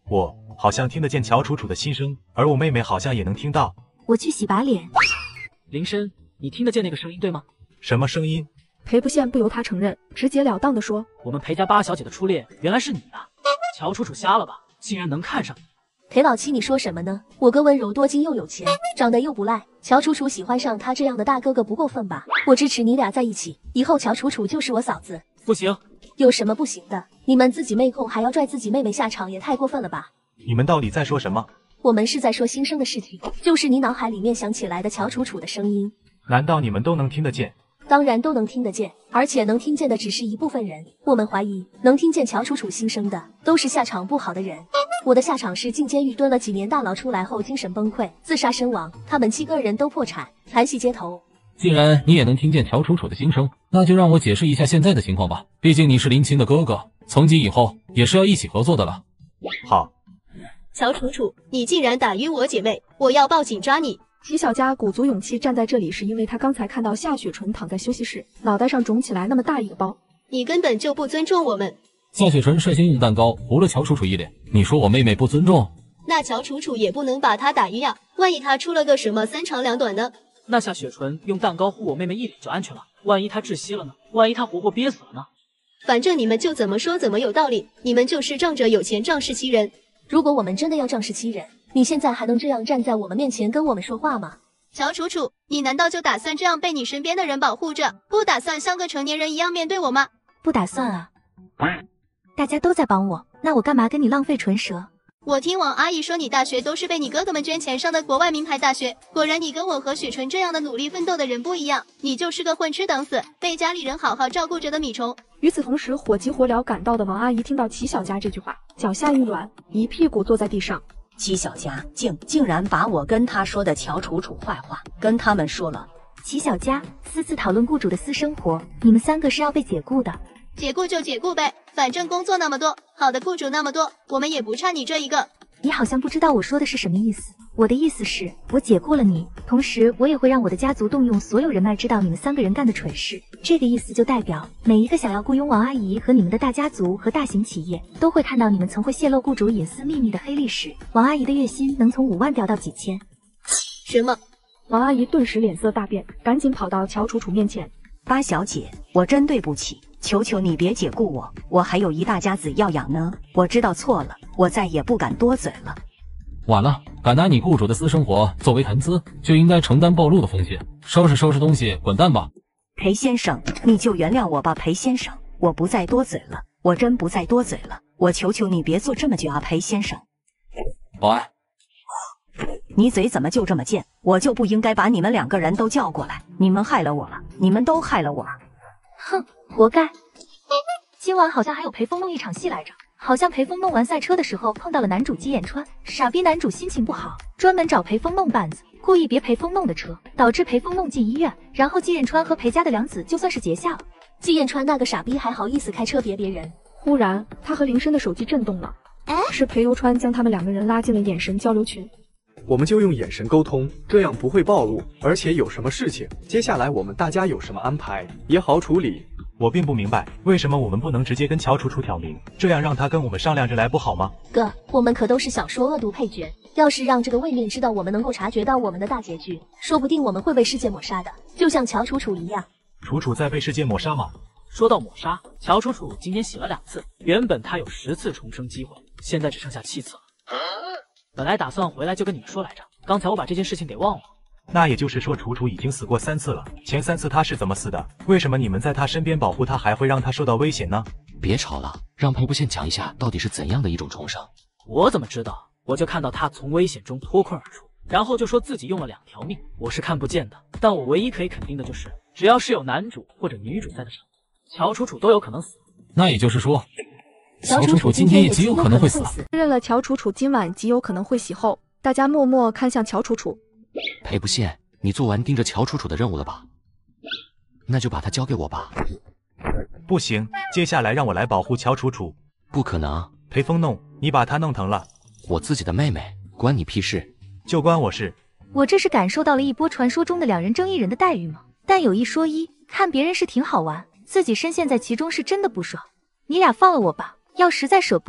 我好像听得见乔楚楚的心声，而我妹妹好像也能听到。 我去洗把脸。 林深，你听得见那个声音对吗？ 什么声音？ 裴不羡不由他承认，直截了当地说：“ 我们裴家八小姐的初恋原来是你啊！乔楚楚瞎了吧？竟然能看上你！” 裴老七，你说什么呢？我哥温柔多金又有钱，长得又不赖，乔楚楚喜欢上他这样的大哥哥不过分吧？我支持你俩在一起，以后乔楚楚就是我嫂子。 不行， 有什么不行的？你们自己妹控还要拽自己妹妹下场，也太过分了吧？ 你们到底在说什么？ 我们是在说新生的事情，就是你脑海里面想起来的乔楚楚的声音。 难道你们都能听得见？ 当然都能听得见，而且能听见的只是一部分人。我们怀疑能听见乔楚楚心声的，都是下场不好的人。我的下场是进监狱蹲了几年大牢出来后精神崩溃，自杀身亡。他们7个人都破产，残系街头。 既然你也能听见乔楚楚的心声，那就让我解释一下现在的情况吧。毕竟你是林青的哥哥，从今以后也是要一起合作的了。 好。 乔楚楚，你竟然打晕我姐妹，我要报警抓你！ 齐小佳鼓足勇气站在这里，是因为他刚才看到夏雪纯躺在休息室，脑袋上肿起来那么大一个包。 你根本就不尊重我们。 夏雪纯率先用蛋糕糊了乔楚楚一脸，你说我妹妹不尊重？ 那乔楚楚也不能把她打晕啊，万一她出了个什么3长2短呢？ 那夏雪纯用蛋糕糊我妹妹一脸就安全了，万一她窒息了呢？万一她活活憋死了呢？ 反正你们就怎么说怎么有道理，你们就是仗着有钱仗势欺人。如果我们真的要仗势欺人，你现在还能这样站在我们面前跟我们说话吗？乔楚楚，你难道就打算这样被你身边的人保护着，不打算像个成年人一样面对我吗？ 不打算啊。大家都在帮我，那我干嘛跟你浪费唇舌？ 我听王阿姨说你大学都是被你哥哥们捐钱上的国外名牌大学，果然你跟我和雪纯这样的努力奋斗的人不一样，你就是个混吃等死，被家里人好好照顾着的米虫。 与此同时，火急火燎赶到的王阿姨听到齐小佳这句话，脚下一软，一屁股坐在地上。 齐小佳竟然把我跟他说的乔楚楚坏话跟他们说了。 齐小佳私自讨论雇主的私生活，你们3个是要被解雇的。 解雇就解雇呗，反正工作那么多，好的雇主那么多，我们也不差你这一个。 你好像不知道我说的是什么意思。我的意思是，我解雇了你，同时我也会让我的家族动用所有人脉知道你们3个人干的蠢事。这个意思就代表每一个想要雇佣王阿姨和你们的大家族和大型企业，都会看到你们曾会泄露雇主隐私秘密的黑历史。王阿姨的月薪能从5万掉到几千。 什么？ 王阿姨顿时脸色大变，赶紧跑到乔楚楚面前。 八小姐，我真对不起，求求你别解雇我，我还有一大家子要养呢。我知道错了，我再也不敢多嘴了。 晚了，敢拿你雇主的私生活作为谈资，就应该承担暴露的风险。收拾收拾东西，滚蛋吧。 裴先生，你就原谅我吧，裴先生，我不再多嘴了，我真不再多嘴了，我求求你别做这么久啊，裴先生。 保安， 你嘴怎么就这么贱？我就不应该把你们2个人都叫过来，你们害了我了，你们都害了我。 哼，活该。今晚好像还有裴风弄一场戏来着。好像裴风弄完赛车的时候碰到了男主季彦川，傻逼男主心情不好，专门找裴风弄绊子，故意别裴风弄的车，导致裴风弄进医院，然后季彦川和裴家的梁子就算是结下了。 季彦川那个傻逼还好意思开车别别人。 忽然，他和林深的手机震动了，是裴游川将他们2个人拉进了眼神交流群。 我们就用眼神沟通，这样不会暴露，而且有什么事情，接下来我们大家有什么安排也好处理。 我并不明白，为什么我们不能直接跟乔楚楚挑明，这样让他跟我们商量着来不好吗？ 哥，我们可都是小说恶毒配角，要是让这个位面知道我们能够察觉到我们的大结局，说不定我们会被世界抹杀的，就像乔楚楚一样。 楚楚在被世界抹杀吗？ 说到抹杀，乔楚楚今天洗了2次，原本她有10次重生机会，现在只剩下7次了。本来打算回来就跟你们说来着，刚才我把这件事情给忘了。 那也就是说，楚楚已经死过3次了。前3次她是怎么死的？为什么你们在她身边保护她，还会让她受到危险呢？ 别吵了，让裴不羡讲一下到底是怎样的一种重生。 我怎么知道？我就看到她从危险中脱困而出，然后就说自己用了2条命。我是看不见的，但我唯一可以肯定的就是，只要是有男主或者女主在的场，乔楚楚都有可能死。 那也就是说，乔楚楚今天也极有可能会死。 确认了乔楚楚今晚极有可能会死后，大家默默看向乔楚楚。 裴不羡，你做完盯着乔楚楚的任务了吧？那就把她交给我吧。 不行，接下来让我来保护乔楚楚。 不可能， 裴风弄，你把她弄疼了。 我自己的妹妹，关你屁事？ 就关我事。 我这是感受到了一波传说中的2人争一人的待遇吗？但有一说一，看别人是挺好玩，自己深陷在其中是真的不爽。你俩放了我吧，要实在舍不得，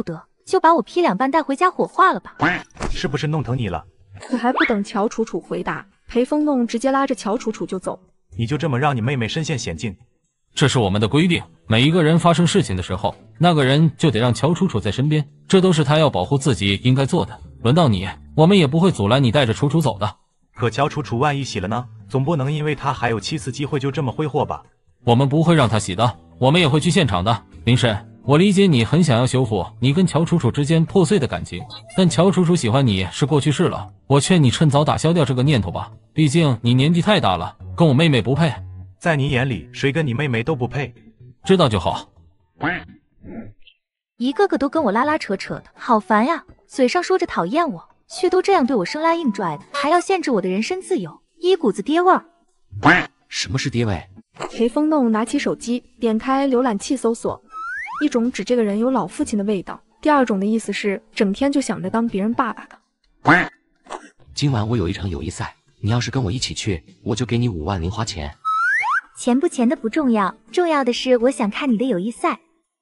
就把我劈两半带回家火化了吧。 是不是弄疼你了？ 可还不等乔楚楚回答，裴风弄直接拉着乔楚楚就走。 你就这么让你妹妹身陷险境？ 这是我们的规定，每一个人发生事情的时候，那个人就得让乔楚楚在身边，这都是他要保护自己应该做的。轮到你，我们也不会阻拦你带着楚楚走的。 可乔楚楚万一洗了呢？总不能因为他还有7次机会就这么挥霍吧？ 我们不会让他洗的，我们也会去现场的。林深，我理解你很想要修复你跟乔楚楚之间破碎的感情，但乔楚楚喜欢你是过去式了，我劝你趁早打消掉这个念头吧，毕竟你年纪太大了，跟我妹妹不配。 在你眼里，谁跟你妹妹都不配？ 知道就好。 一个个都跟我拉拉扯扯的，好烦呀！嘴上说着讨厌我，却都这样对我生拉硬拽的，还要限制我的人身自由，一股子爹味儿。 什么是爹味？ 裴风弄拿起手机，点开浏览器搜索，一种指这个人有老父亲的味道，第二种的意思是整天就想着当别人爸爸的。 今晚我有一场友谊赛，你要是跟我一起去，我就给你5万零花钱。 钱不钱的不重要，重要的是我想看你的友谊赛。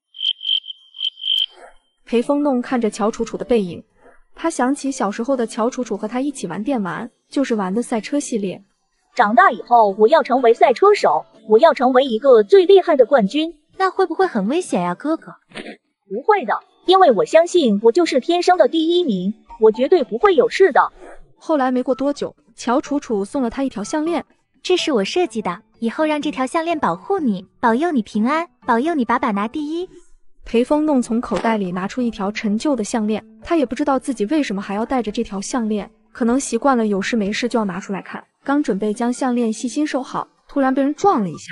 裴风弄看着乔楚楚的背影，他想起小时候的乔楚楚和他一起玩电玩，就是玩的赛车系列。 长大以后我要成为赛车手，我要成为一个最厉害的冠军。 那会不会很危险呀，哥哥？ 不会的，因为我相信我就是天生的第1名，我绝对不会有事的。 后来没过多久，乔楚楚送了他一条项链， 这是我设计的，以后让这条项链保护你，保佑你平安，保佑你把把拿第一。 裴风弄从口袋里拿出一条陈旧的项链，他也不知道自己为什么还要带着这条项链，可能习惯了有事没事就要拿出来看。刚准备将项链细心收好，突然被人撞了一下。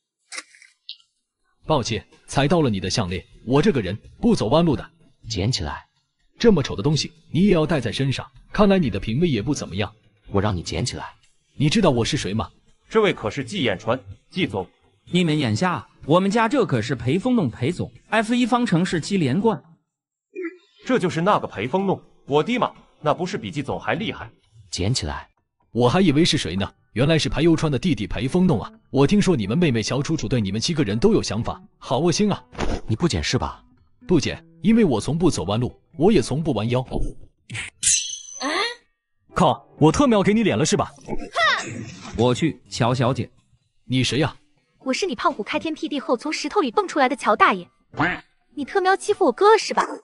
抱歉，踩到了你的项链，我这个人不走弯路的。 捡起来。 这么丑的东西你也要带在身上，看来你的品味也不怎么样。 我让你捡起来。 你知道我是谁吗？ 这位可是季彦川，季总。 你们眼瞎，我们家这可是裴风弄裴总 ，F1方程式7连冠。 这就是那个裴风弄，我的妈，那不是比季总还厉害？ 捡起来。 我还以为是谁呢，原来是裴攸川的弟弟裴风弄啊！我听说你们妹妹小楚楚对你们7个人都有想法，好恶心啊！ 你不捡是吧？ 不捡，因为我从不走弯路，我也从不弯腰。靠，我特喵给你脸了是吧？ 我去，乔小姐。 你谁呀？ 我是你胖虎开天辟地后从石头里蹦出来的乔大爷。你特喵欺负我哥是吧？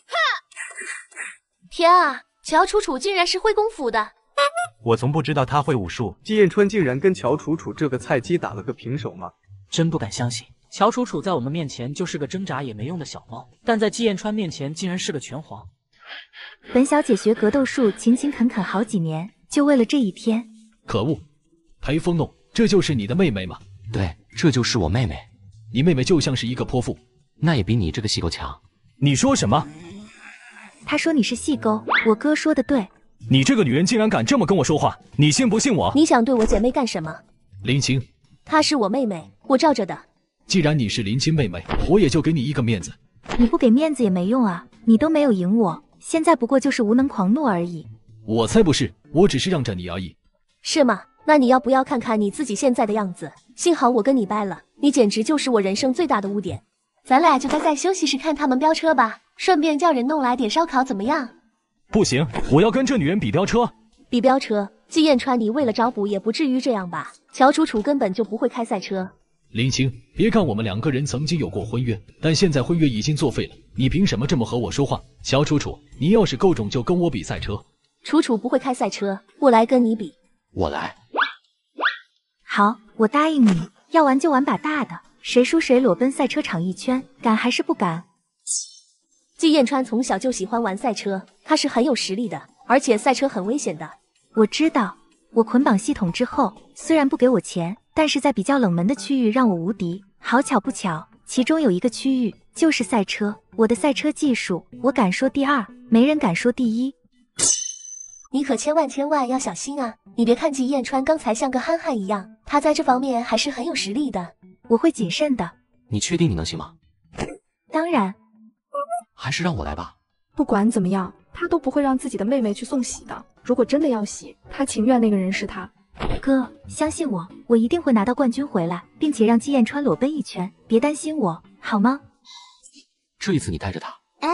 天啊，乔楚楚竟然是会功夫的！ 我从不知道他会武术。 季彦川竟然跟乔楚楚这个菜鸡打了个平手吗？ 真不敢相信，乔楚楚在我们面前就是个挣扎也没用的小猫，但在季彦川面前竟然是个拳皇。 本小姐学格斗术勤勤恳恳好几年，就为了这一天。 可恶，裴风弄，这就是你的妹妹吗？ 对，这就是我妹妹。 你妹妹就像是一个泼妇， 那也比你这个细狗强。 你说什么？ 他说你是细狗，我哥说的对。 你这个女人竟然敢这么跟我说话，你信不信我？ 你想对我姐妹干什么？ 林青， 她是我妹妹，我罩着的。 既然你是林青妹妹，我也就给你一个面子。 你不给面子也没用啊，你都没有赢我，现在不过就是无能狂怒而已。 我才不是，我只是让着你而已。 是吗？那你要不要看看你自己现在的样子？幸好我跟你掰了，你简直就是我人生最大的污点。咱俩就待在休息室看他们飙车吧，顺便叫人弄来点烧烤，怎么样？ 不行，我要跟这女人比飙车。 比飙车？季彦川，你为了找补也不至于这样吧？乔楚楚根本就不会开赛车。 林青，别看我们2个人曾经有过婚约，但现在婚约已经作废了，你凭什么这么和我说话？小楚楚，你要是够种就跟我比赛车。 楚楚不会开赛车，我来跟你比。 我来。 好，我答应你，要玩就玩把大的，谁输谁裸奔赛车场一圈，敢还是不敢？ 季彦川从小就喜欢玩赛车，他是很有实力的，而且赛车很危险的。 我知道，我捆绑系统之后，虽然不给我钱，但是在比较冷门的区域让我无敌。好巧不巧，其中有一个区域就是赛车，我的赛车技术，我敢说第2，没人敢说第1。 你可千万要小心啊！你别看季彦川刚才像个憨憨一样，他在这方面还是很有实力的。 我会谨慎的。 你确定你能行吗？ 当然。 还是让我来吧。 不管怎么样，他都不会让自己的妹妹去送喜的。如果真的要洗，他情愿那个人是他。 哥，相信我，我一定会拿到冠军回来，并且让季彦川裸奔一圈，别担心我，好吗？ 这一次你带着他。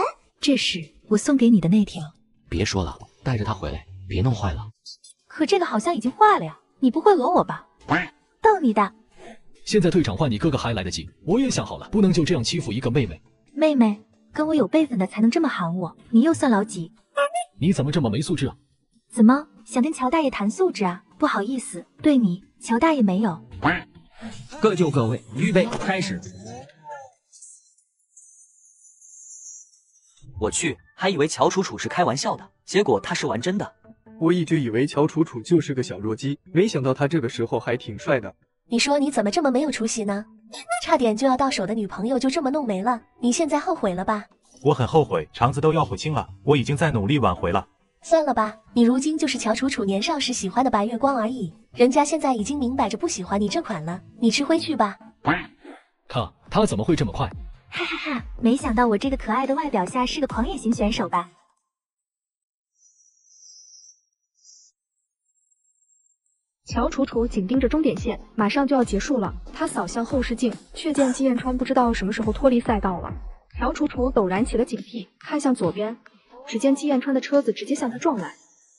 这是我送给你的那条。 别说了，带着它回来，别弄坏了。 可这个好像已经坏了呀，你不会讹我吧？逗你的。 现在退场换你哥哥还来得及，我也想好了，不能就这样欺负一个妹妹。 妹妹，跟我有辈分的才能这么喊我，你又算老几？ 你怎么这么没素质啊？ 怎么想跟乔大爷谈素质啊？不好意思，对你，乔大爷没有。 各就各位，预备开始。 我去，还以为乔楚楚是开玩笑的，结果他是玩真的。 我一直以为乔楚楚就是个小弱鸡，没想到他这个时候还挺帅的。 你说你怎么这么没有出息呢？差点就要到手的女朋友就这么弄没了，你现在后悔了吧？ 我很后悔，肠子都要悔青了，我已经在努力挽回了。 算了吧，你如今就是乔楚楚年少时喜欢的白月光而已，人家现在已经明摆着不喜欢你这款了，你吃灰去吧。 看他怎么会这么快？ 哈哈哈，没想到我这个可爱的外表下是个狂野型选手吧？ 乔楚楚紧盯着终点线，马上就要结束了。他扫向后视镜，却见季彦川不知道什么时候脱离赛道了。乔楚楚陡然起了警惕，看向左边，只见季彦川的车子直接向他撞来。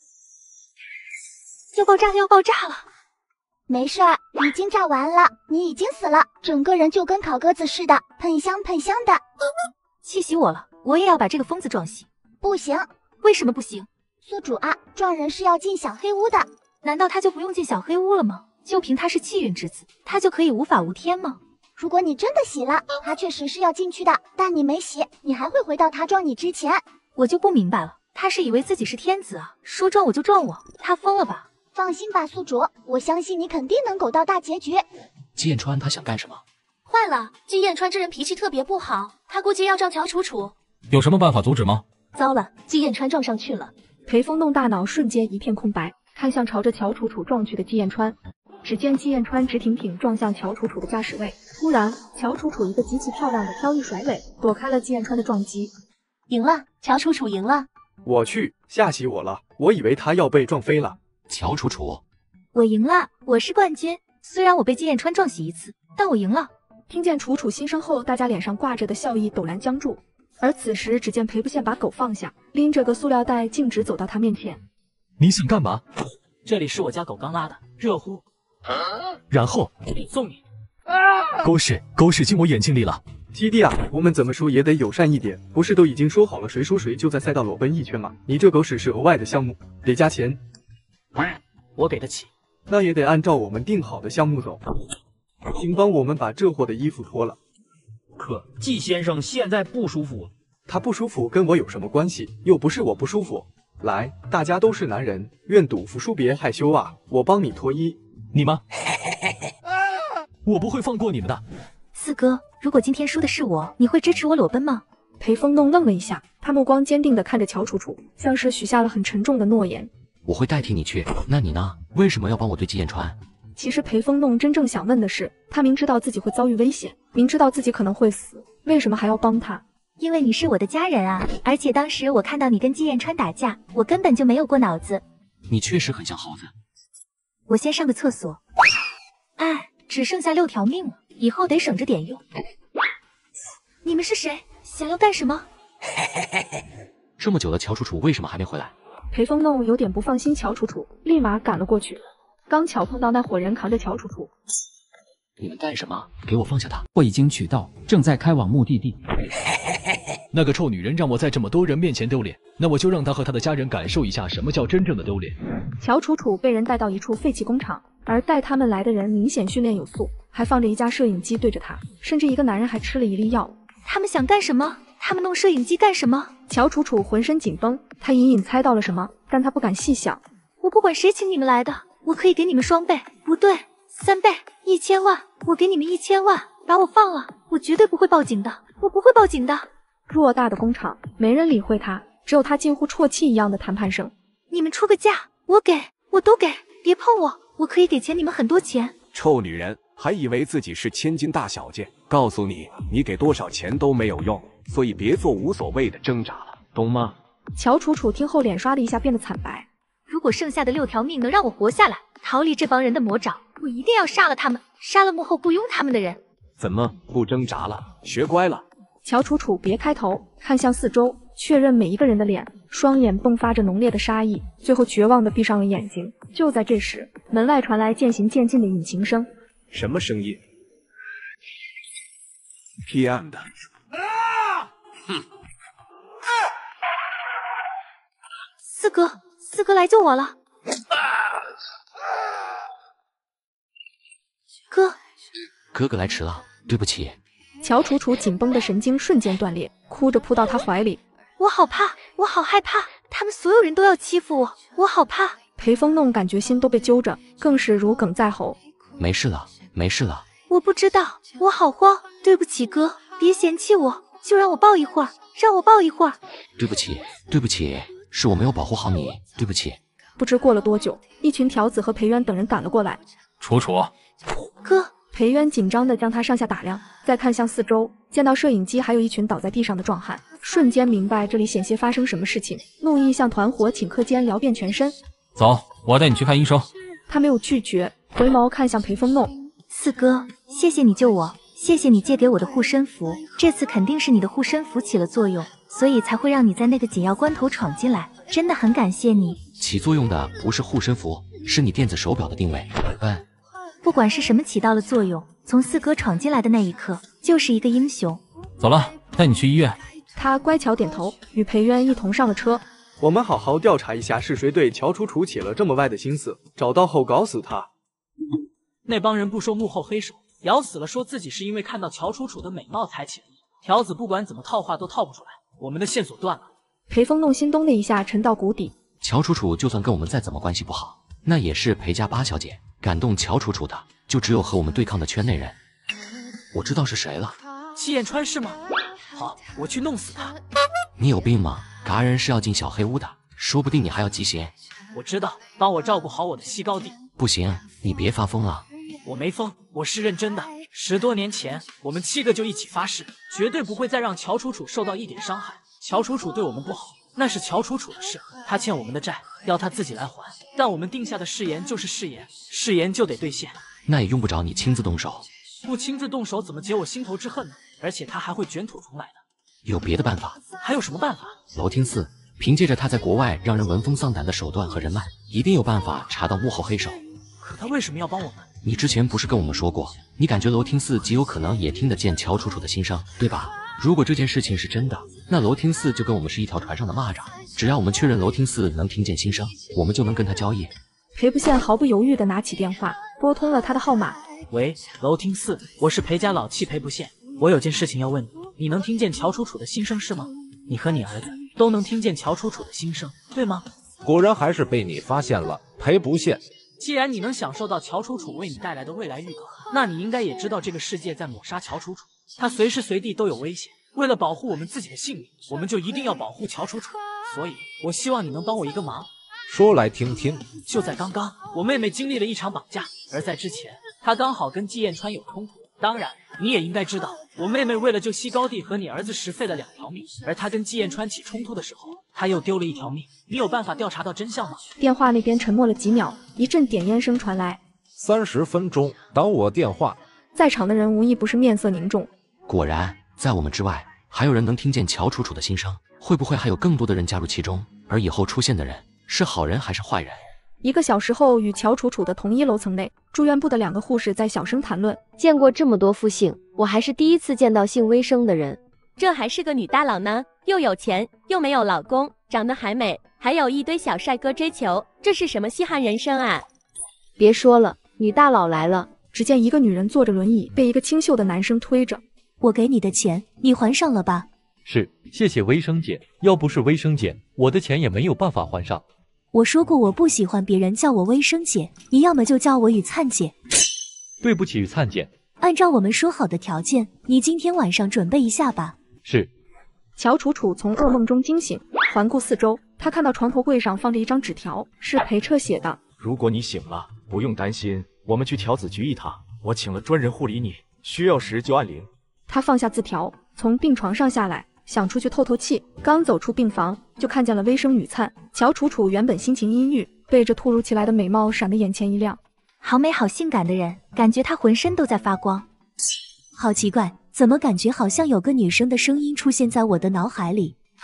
要爆炸了，要爆炸了！ 没事儿，已经炸完了，你已经死了，整个人就跟烤鸽子似的，喷香喷香的。 气死我了！我也要把这个疯子撞醒。 不行。 为什么不行？ 宿主啊，撞人是要进小黑屋的。 难道他就不用进小黑屋了吗？就凭他是气运之子，他就可以无法无天吗？ 如果你真的洗了，他确实是要进去的，但你没洗，你还会回到他撞你之前。 我就不明白了，他是以为自己是天子啊，说撞我就撞我，他疯了吧？ 放心吧，宿主，我相信你肯定能苟到大结局。 季彦川他想干什么？ 坏了，季彦川这人脾气特别不好，他估计要撞乔楚楚。 有什么办法阻止吗？ 糟了，季彦川撞上去了。 裴风弄大脑瞬间一片空白，看向朝着乔楚楚撞去的季彦川。只见季彦川直挺挺撞向乔楚楚的驾驶位，突然乔楚楚一个极其漂亮的飘逸甩尾，躲开了季彦川的撞击。 赢了，乔楚楚赢了。 我去，吓死我了，我以为他要被撞飞了。 乔楚楚， 我赢了，我是冠军。虽然我被季彦川撞洗一次，但我赢了。 听见楚楚心声后，大家脸上挂着的笑意陡然僵住。而此时，只见裴不羡把狗放下，拎着个塑料袋径直走到他面前。 你想干嘛？ 这里是我家狗刚拉的，热乎。 然后送你。 狗屎进我眼睛里了。 基地啊，我们怎么说也得友善一点，不是都已经说好了谁输谁就在赛道裸奔一圈吗？你这狗屎是额外的项目，得加钱。 我给得起。 那也得按照我们定好的项目走。请帮我们把这货的衣服脱了。 可季先生现在不舒服。 他不舒服跟我有什么关系？又不是我不舒服。来，大家都是男人，愿赌服输别害羞啊！我帮你脱衣。 你吗？我不会放过你们的。 四哥，如果今天输的是我，你会支持我裸奔吗？ 裴风弄愣了一下，他目光坚定地看着乔楚楚，像是许下了很沉重的诺言。 我会代替你去，那你呢？为什么要帮我对季彦川？ 其实裴风弄真正想问的是，他明知道自己会遭遇危险，明知道自己可能会死，为什么还要帮他？ 因为你是我的家人啊！而且当时我看到你跟季彦川打架，我根本就没有过脑子。 你确实很像猴子。 我先上个厕所。哎，只剩下6条命了，以后得省着点用。你们是谁？想要干什么？ 这么久的乔楚楚为什么还没回来？ 裴风弄有点不放心乔楚楚，立马赶了过去。刚巧碰到那伙人扛着乔楚楚。 你们干什么？给我放下他！ 我已经取到，正在开往目的地。 那个臭女人让我在这么多人面前丢脸，那我就让她和她的家人感受一下什么叫真正的丢脸。 乔楚楚被人带到一处废弃工厂，而带他们来的人明显训练有素，还放着一架摄影机对着他，甚至一个男人还吃了一粒药。 他们想干什么？他们弄摄影机干什么？ 乔楚楚浑身紧绷，他隐隐猜到了什么，但他不敢细想。 我不管谁请你们来的，我可以给你们双倍，不对，3倍，1000万，我给你们1000万，把我放了，我绝对不会报警的，我不会报警的。 偌大的工厂，没人理会他，只有他近乎啜泣一样的谈判声。 你们出个价，我给，我都给，别碰我，我可以给钱你们很多钱。 臭女人，还以为自己是千金大小姐，告诉你，你给多少钱都没有用，所以别做无所谓的挣扎了，懂吗？ 乔楚楚听后脸刷的一下变得惨白。 如果剩下的6条命能让我活下来，逃离这帮人的魔爪，我一定要杀了他们，杀了幕后雇佣他们的人。 怎么不挣扎了？学乖了？ 乔楚楚别开头，看向四周， 确认每一个人的脸，双眼迸发着浓烈的杀意，最后绝望地闭上了眼睛。就在这时，门外传来渐行渐近的引擎声。 什么声音 ？PM 的。 四哥来救我了。 哥哥来迟了，对不起。 乔楚楚紧绷的神经瞬间断裂，哭着扑到他怀里。 我好怕，我好害怕，他们所有人都要欺负我，我好怕。 裴风弄感觉心都被揪着，更是如鲠在喉。 没事了，没事了。 我不知道，我好慌，对不起哥，别嫌弃我，就让我抱一会儿，让我抱一会儿。 对不起，对不起，是我没有保护好你，对不起。 不知过了多久，一群条子和裴渊等人赶了过来。 楚楚， 哥。裴渊紧张地将他上下打量，再看向四周，见到摄影机还有一群倒在地上的壮汉，瞬间明白这里险些发生什么事情，怒意像团伙顷刻间撩遍全身。 走，我带你去看医生。 他没有拒绝，回眸看向裴风弄。 四哥，谢谢你救我，谢谢你借给我的护身符，这次肯定是你的护身符起了作用，所以才会让你在那个紧要关头闯进来，真的很感谢你。 起作用的不是护身符，是你电子手表的定位。 不管是什么起到了作用，从四哥闯进来的那一刻，就是一个英雄。 走了，带你去医院。 他乖巧点头，与裴渊一同上了车。 我们好好调查一下是谁对乔楚楚起了这么歪的心思，找到后搞死他。 那帮人不说幕后黑手，咬死了说自己是因为看到乔楚楚的美貌才起的。条子不管怎么套话都套不出来，我们的线索断了。 裴风弄心咚的一下沉到谷底。 乔楚楚就算跟我们再怎么关系不好，那也是裴家八小姐。感动乔楚楚的，就只有和我们对抗的圈内人。我知道是谁了， 戚彦川是吗？好，我去弄死他。 你有病吗？嘎人是要进小黑屋的，说不定你还要集贤。 我知道，帮我照顾好我的西高地。 不行，你别发疯了。 我没疯，我是认真的。10多年前，我们7个就一起发誓，绝对不会再让乔楚楚受到一点伤害。乔楚楚对我们不好，那是乔楚楚的事，他欠我们的债，要他自己来还。但我们定下的誓言就是誓言，誓言就得兑现。 那也用不着你亲自动手。 不亲自动手怎么解我心头之恨呢？而且他还会卷土重来的。 有别的办法？ 还有什么办法？ 娄听嗣凭借着他在国外让人闻风丧胆的手段和人脉，一定有办法查到幕后黑手。 可他为什么要帮我们？ 你之前不是跟我们说过，你感觉娄听嗣极有可能也听得见乔楚楚的心声，对吧？如果这件事情是真的，那娄听嗣就跟我们是一条船上的蚂蚱，只要我们确认娄听嗣能听见心声，我们就能跟他交易。 裴不羡毫不犹豫地拿起电话，拨通了他的号码。 喂，娄听嗣，我是裴家老七裴不羡，我有件事情要问你，你能听见乔楚楚的心声是吗？你和你儿子都能听见乔楚楚的心声，对吗？ 果然还是被你发现了，裴不羡。 既然你能享受到乔楚楚为你带来的未来预告，那你应该也知道这个世界在抹杀乔楚楚，他随时随地都有危险。为了保护我们自己的性命，我们就一定要保护乔楚楚。所以，我希望你能帮我一个忙。 说来听听。 就在刚刚，我妹妹经历了一场绑架，而在之前，她刚好跟季彦川有冲突。当然，你也应该知道，我妹妹为了救西高地和你儿子时废了2条命，而她跟季彦川起冲突的时候，她又丢了1条命。你有办法调查到真相吗？ 电话那边沉默了几秒，一阵点烟声传来。 30分钟，等我电话。 在场的人无一不是面色凝重。 果然，在我们之外，还有人能听见乔楚楚的心声，会不会还有更多的人加入其中？而以后出现的人是好人还是坏人 ？1个小时后，与乔楚楚的同一楼层内，住院部的2个护士在小声谈论。 见过这么多副姓，我还是第一次见到姓微生的人。 这还是个女大佬呢，又有钱，又没有老公，长得还美，还有一堆小帅哥追求，这是什么稀罕人生啊？ 别说了，女大佬来了。 只见一个女人坐着轮椅，被一个清秀的男生推着。 我给你的钱，你还上了吧？ 是，谢谢微生姐，要不是微生姐，我的钱也没有办法还上。 我说过我不喜欢别人叫我微生姐，你要么就叫我雨灿姐。 对不起，雨灿姐。 按照我们说好的条件，你今天晚上准备一下吧。 是。 乔楚楚从噩梦中惊醒，环顾四周，她看到床头柜上放着一张纸条，是裴彻写的。 如果你醒了，不用担心，我们去条子局一趟，我请了专人护理你，需要时就按铃。 他放下字条，从病床上下来，想出去透透气。刚走出病房，就看见了微生雨灿。乔楚楚原本心情阴郁，被这突如其来的美貌闪得眼前一亮。 好美好性感的人，感觉她浑身都在发光。 好奇怪，怎么感觉好像有个女生的声音出现在我的脑海里？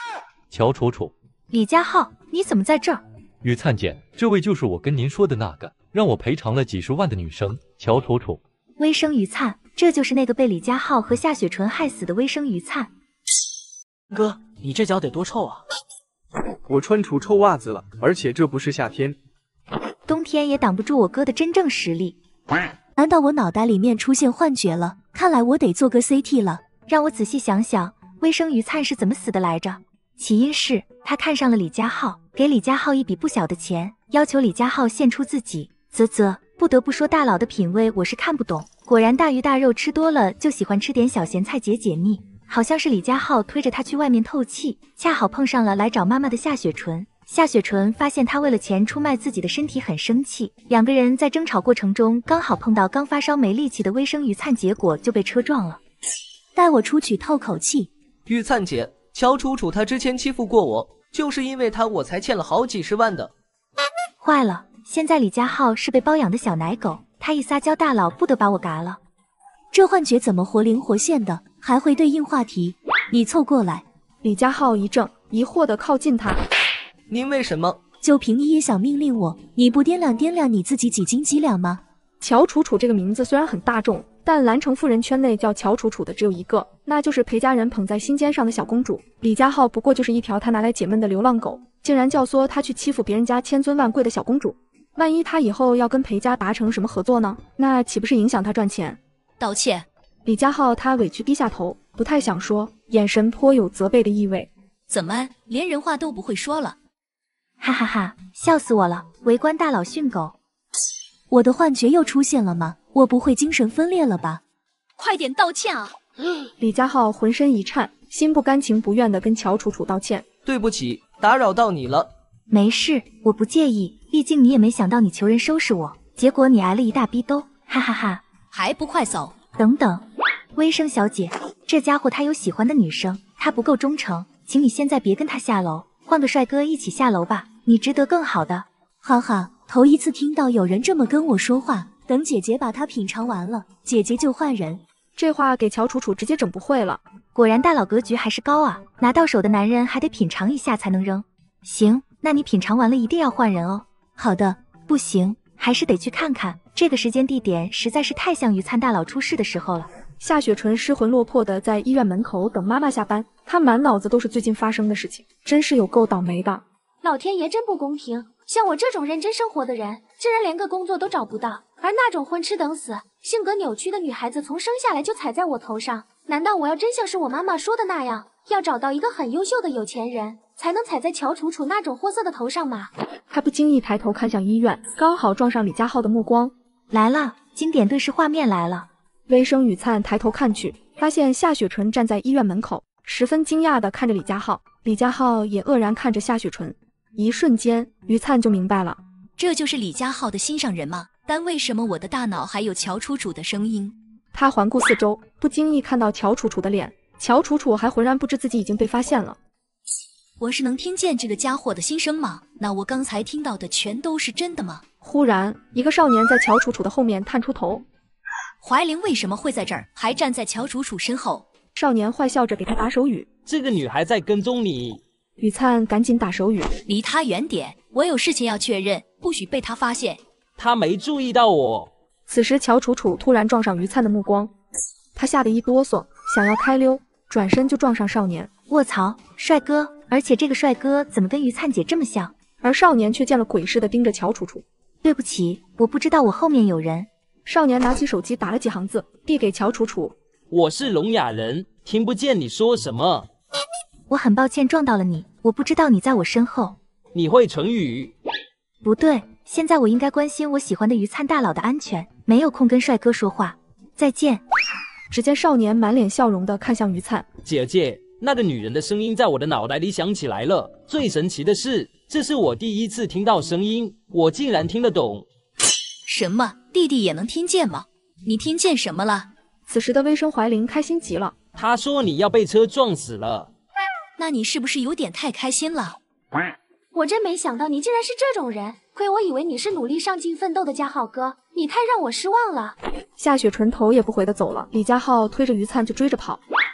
乔楚楚。 李家浩，你怎么在这儿？ 于灿姐，这位就是我跟您说的那个让我赔偿了几十万的女生，乔楚楚。 微生于灿，这就是那个被李家浩和夏雪纯害死的微生于灿。 哥，你这脚得多臭啊！ 我穿出臭袜子了，而且这不是夏天， 冬天也挡不住我哥的真正实力。 难道我脑袋里面出现幻觉了？看来我得做个 CT 了。 让我仔细想想，微生于灿是怎么死的来着？起因是他看上了李家浩，给李家浩一笔不小的钱，要求李家浩献出自己。不得不说大佬的品味我是看不懂，果然大鱼大肉吃多了就喜欢吃点小咸菜解解腻。好像是李家浩推着他去外面透气，恰好碰上了来找妈妈的夏雪纯。夏雪纯发现他为了钱出卖自己的身体很生气，两个人在争吵过程中刚好碰到刚发烧没力气的微生于灿，结果就被车撞了。 带我出去透口气。 玉灿姐，乔楚楚他之前欺负过我，就是因为他我才欠了好几十万的。 坏了，现在李家浩是被包养的小奶狗，他一撒娇大佬不得把我嘎了。 这幻觉怎么活灵活现的，还会对应话题？你凑过来。 李家浩一怔，疑惑地靠近他。 您为什么？ 就凭你也想命令我？你不掂量掂量你自己几斤几两吗？ 乔楚楚这个名字虽然很大众，但蓝城富人圈内叫乔楚楚的只有一个，那就是裴家人捧在心尖上的小公主。李家浩不过就是一条他拿来解闷的流浪狗，竟然教唆他去欺负别人家千尊万贵的小公主。万一他以后要跟裴家达成什么合作呢？那岂不是影响他赚钱？ 道歉。 李家浩他委屈低下头，不太想说，眼神颇有责备的意味。 怎么连人话都不会说了？ 哈哈哈，笑死我了！围观大佬训狗。 我的幻觉又出现了吗？我不会精神分裂了吧？ 快点道歉啊！ 李家浩浑身一颤，心不甘情不愿地跟乔楚楚道歉。 对不起，打扰到你了。 没事，我不介意，毕竟你也没想到你求人收拾我，结果你挨了一大逼兜，哈哈哈！ 还不快走！ 等等，微生小姐，这家伙他有喜欢的女生，他不够忠诚，请你现在别跟他下楼，换个帅哥一起下楼吧，你值得更好的。 哈哈，头一次听到有人这么跟我说话，等姐姐把它品尝完了，姐姐就换人。 这话给乔楚楚直接整不会了。 果然大佬格局还是高啊，拿到手的男人还得品尝一下才能扔。行，那你品尝完了一定要换人哦。 好的。 不行，还是得去看看，这个时间地点实在是太像于灿大佬出事的时候了。 夏雪纯失魂落魄的在医院门口等妈妈下班，她满脑子都是最近发生的事情，真是有够倒霉的。 老天爷真不公平，像我这种认真生活的人，竟然连个工作都找不到，而那种混吃等死、性格扭曲的女孩子从生下来就踩在我头上。难道我要真像是我妈妈说的那样，要找到一个很优秀的有钱人，才能踩在乔楚楚那种货色的头上吗？ 他不经意抬头看向医院，刚好撞上李家浩的目光。 来了，经典对视画面来了。 微生雨灿抬头看去，发现夏雪纯站在医院门口，十分惊讶地看着李家浩，李家浩也愕然看着夏雪纯。一瞬间，于灿就明白了， 这就是李家浩的心上人吗？但为什么我的大脑还有乔楚楚的声音？ 他环顾四周，不经意看到乔楚楚的脸，乔楚楚还浑然不知自己已经被发现了。 我是能听见这个家伙的心声吗？那我刚才听到的全都是真的吗？ 忽然，一个少年在乔楚楚的后面探出头。 怀灵为什么会在这儿，还站在乔楚楚身后？ 少年坏笑着给他打手语。 这个女孩在跟踪你。 雨灿赶紧打手语， 离他远点，我有事情要确认，不许被他发现。 他没注意到我。 此时乔楚楚突然撞上于灿的目光，他吓得一哆嗦，想要开溜，转身就撞上少年。 卧槽，帅哥！而且这个帅哥怎么跟于灿姐这么像？ 而少年却见了鬼似的盯着乔楚楚。 对不起，我不知道我后面有人。 少年拿起手机打了几行字，递给乔楚楚。 我是聋哑人，听不见你说什么。 我很抱歉撞到了你，我不知道你在我身后。 你会成语？ 不对，现在我应该关心我喜欢的于灿大佬的安全，没有空跟帅哥说话。再见。 只见少年满脸笑容地看向于灿。 姐姐，那个女人的声音在我的脑袋里响起来了。最神奇的是，这是我第一次听到声音，我竟然听得懂。 什么？弟弟也能听见吗？你听见什么了？ 此时的微生怀灵开心极了。 他说你要被车撞死了。 那你是不是有点太开心了？ 我真没想到你竟然是这种人，亏我以为你是努力上进奋斗的家浩哥，你太让我失望了。 夏雪纯头也不回的走了，李家浩推着于灿就追着跑。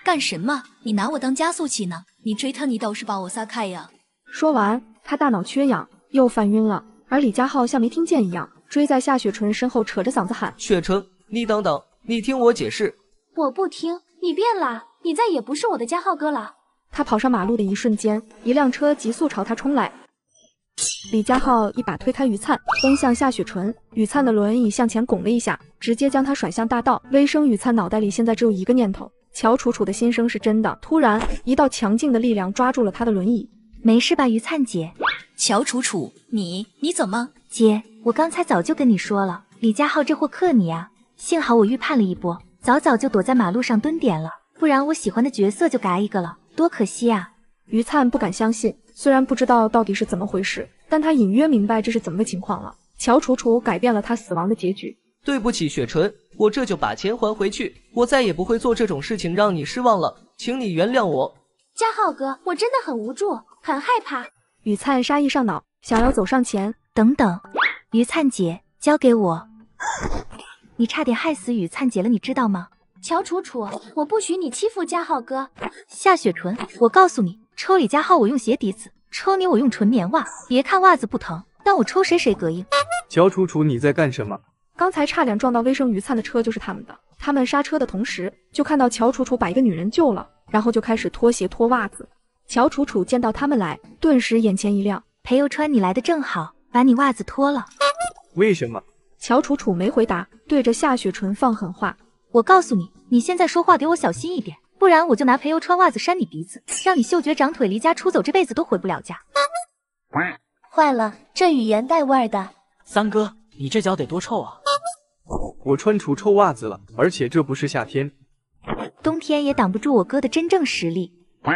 干什么？你拿我当加速器呢？你追他，你倒是把我撒开呀！ 说完，他大脑缺氧，又犯晕了。而李佳浩像没听见一样，追在夏雪纯身后，扯着嗓子喊：“ 雪纯，你等等，你听我解释。” 我不听，你变了，你再也不是我的佳浩哥了。 他跑上马路的一瞬间，一辆车急速朝他冲来。李佳浩一把推开于灿，奔向夏雪纯。于灿的轮椅向前拱了一下，直接将他甩向大道。微生于灿脑袋里现在只有一个念头：乔楚楚的心声是真的。突然，一道强劲的力量抓住了他的轮椅。 没事吧，于灿姐？ 乔楚楚，你怎么？ 姐，我刚才早就跟你说了，李佳浩这货克你啊！幸好我预判了一波，早就躲在马路上蹲点了，不然我喜欢的角色就嘎一个了，多可惜啊！ 于灿不敢相信，虽然不知道到底是怎么回事，但他隐约明白这是怎么个情况了。乔楚楚改变了他死亡的结局。 对不起，雪纯，我这就把钱还回去，我再也不会做这种事情让你失望了，请你原谅我。 佳浩哥，我真的很无助，很害怕。 于灿杀意上脑，想要走上前。 等等，于灿姐，交给我！你差点害死于灿姐了，你知道吗？ 乔楚楚，我不许你欺负佳浩哥。 夏雪纯，我告诉你，抽李佳浩我用鞋底子，抽你我用纯棉袜。别看袜子不疼，但我抽谁膈应。 乔楚楚，你在干什么？ 刚才差点撞到微生于灿的车就是他们的。他们刹车的同时，就看到乔楚楚把一个女人救了，然后就开始脱鞋脱袜子。乔楚楚见到他们来，顿时眼前一亮。 裴佑川，你来的正好，把你袜子脱了。 为什么？ 乔楚楚没回答，对着夏雪纯放狠话。 我告诉你，你现在说话给我小心一点，不然我就拿裴佑川袜子扇你鼻子，让你嗅觉长腿离家出走，这辈子都回不了家。 坏了，这语言带味儿的。 三哥，你这脚得多臭啊！ 我穿出臭袜子了，而且这不是夏天， 冬天也挡不住我哥的真正实力。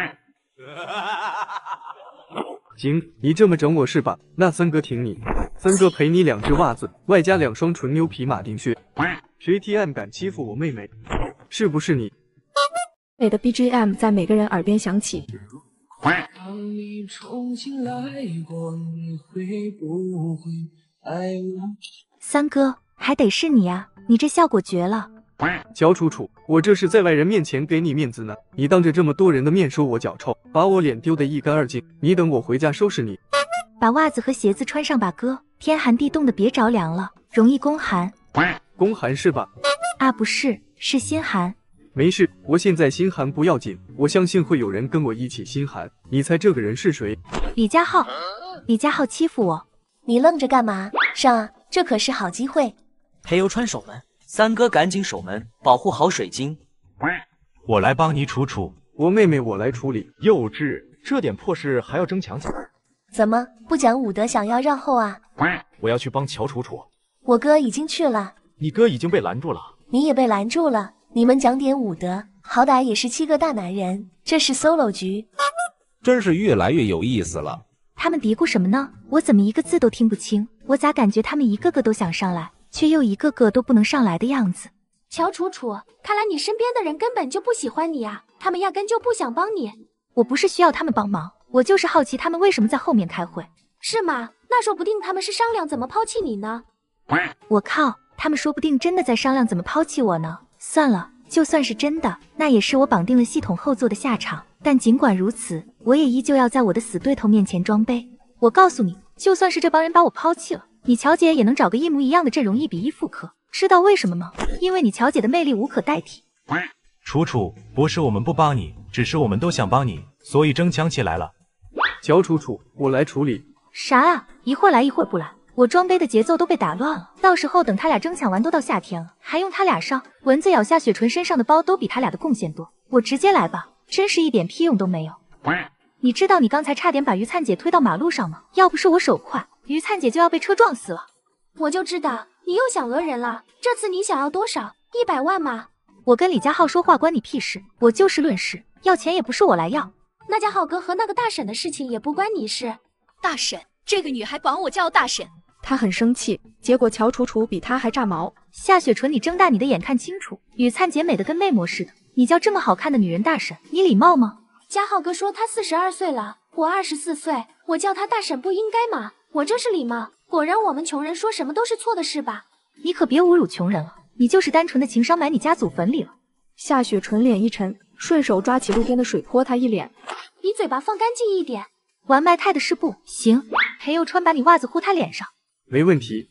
行，你这么整我是吧？那三哥挺你，三哥赔你2只袜子，外加2双纯牛皮马丁靴。谁 TM 敢欺负我妹妹？是不是你？ 美的 BGM 在每个人耳边响起。 三哥，还得是你啊！你这效果绝了。 乔楚楚，我这是在外人面前给你面子呢，你当着这么多人的面说我脚臭，把我脸丢得一干二净，你等我回家收拾你。 把袜子和鞋子穿上吧，哥，天寒地冻的别着凉了，容易宫寒。 宫寒是吧？ 啊，不是，是心寒。 没事，我现在心寒不要紧，我相信会有人跟我一起心寒。你猜这个人是谁？ 李佳浩。李佳浩欺负我， 你愣着干嘛？上啊，这可是好机会。 裴游川守门，三哥赶紧守门，保护好水晶。 我来帮你楚楚， 我妹妹我来处理。 幼稚，这点破事还要争强起来？ 怎么不讲武德，想要绕后啊？ 我要去帮乔楚楚。 我哥已经去了。 你哥已经被拦住了。 你也被拦住了。你们讲点武德，好歹也是7个大男人，这是 solo 局。 真是越来越有意思了。 他们嘀咕什么呢？我怎么一个字都听不清？我咋感觉他们一个个都想上来，却又一个个都不能上来的样子？ 乔楚楚，看来你身边的人根本就不喜欢你啊，他们压根就不想帮你。 我不是需要他们帮忙，我就是好奇他们为什么在后面开会。 是吗？那说不定他们是商量怎么抛弃你呢。 我靠，他们说不定真的在商量怎么抛弃我呢。算了，就算是真的，那也是我绑定了系统后座的下场。但尽管如此，我也依旧要在我的死对头面前装杯。我告诉你，就算是这帮人把我抛弃了，你乔姐也能找个一模一样的阵容1比1复刻。知道为什么吗？因为你乔姐的魅力无可代替。 楚楚，不是我们不帮你，只是我们都想帮你，所以争抢起来了。 乔楚楚，我来处理。 啥啊？一会儿来一会儿不来，我装杯的节奏都被打乱了。到时候等他俩争抢完都到夏天了，还用他俩上？蚊子咬下雪纯身上的包都比他俩的贡献多。我直接来吧，真是一点屁用都没有。你知道你刚才差点把于灿姐推到马路上吗？要不是我手快，于灿姐就要被车撞死了。 我就知道你又想讹人了，这次你想要多少？100万吗？ 我跟李佳浩说话关你屁事，我就事论事，要钱也不是我来要。 那佳浩哥和那个大婶的事情也不关你事。 大婶，这个女孩管我叫大婶。 他很生气，结果乔楚楚比他还炸毛。 夏雪纯，你睁大你的眼看清楚，雨灿姐美得跟魅魔似的，你叫这么好看的女人大婶，你礼貌吗？ 佳浩哥说他42岁了，我24岁，我叫他大婶不应该吗？我这是礼貌。果然我们穷人说什么都是错的是吧？ 你可别侮辱穷人了，你就是单纯的情商埋你家祖坟里了。 夏雪纯脸一沉， 顺手抓起路边的水泼他一脸。 你嘴巴放干净一点。 玩埋汰的是不行，裴佑川把你袜子呼他脸上。 没问题。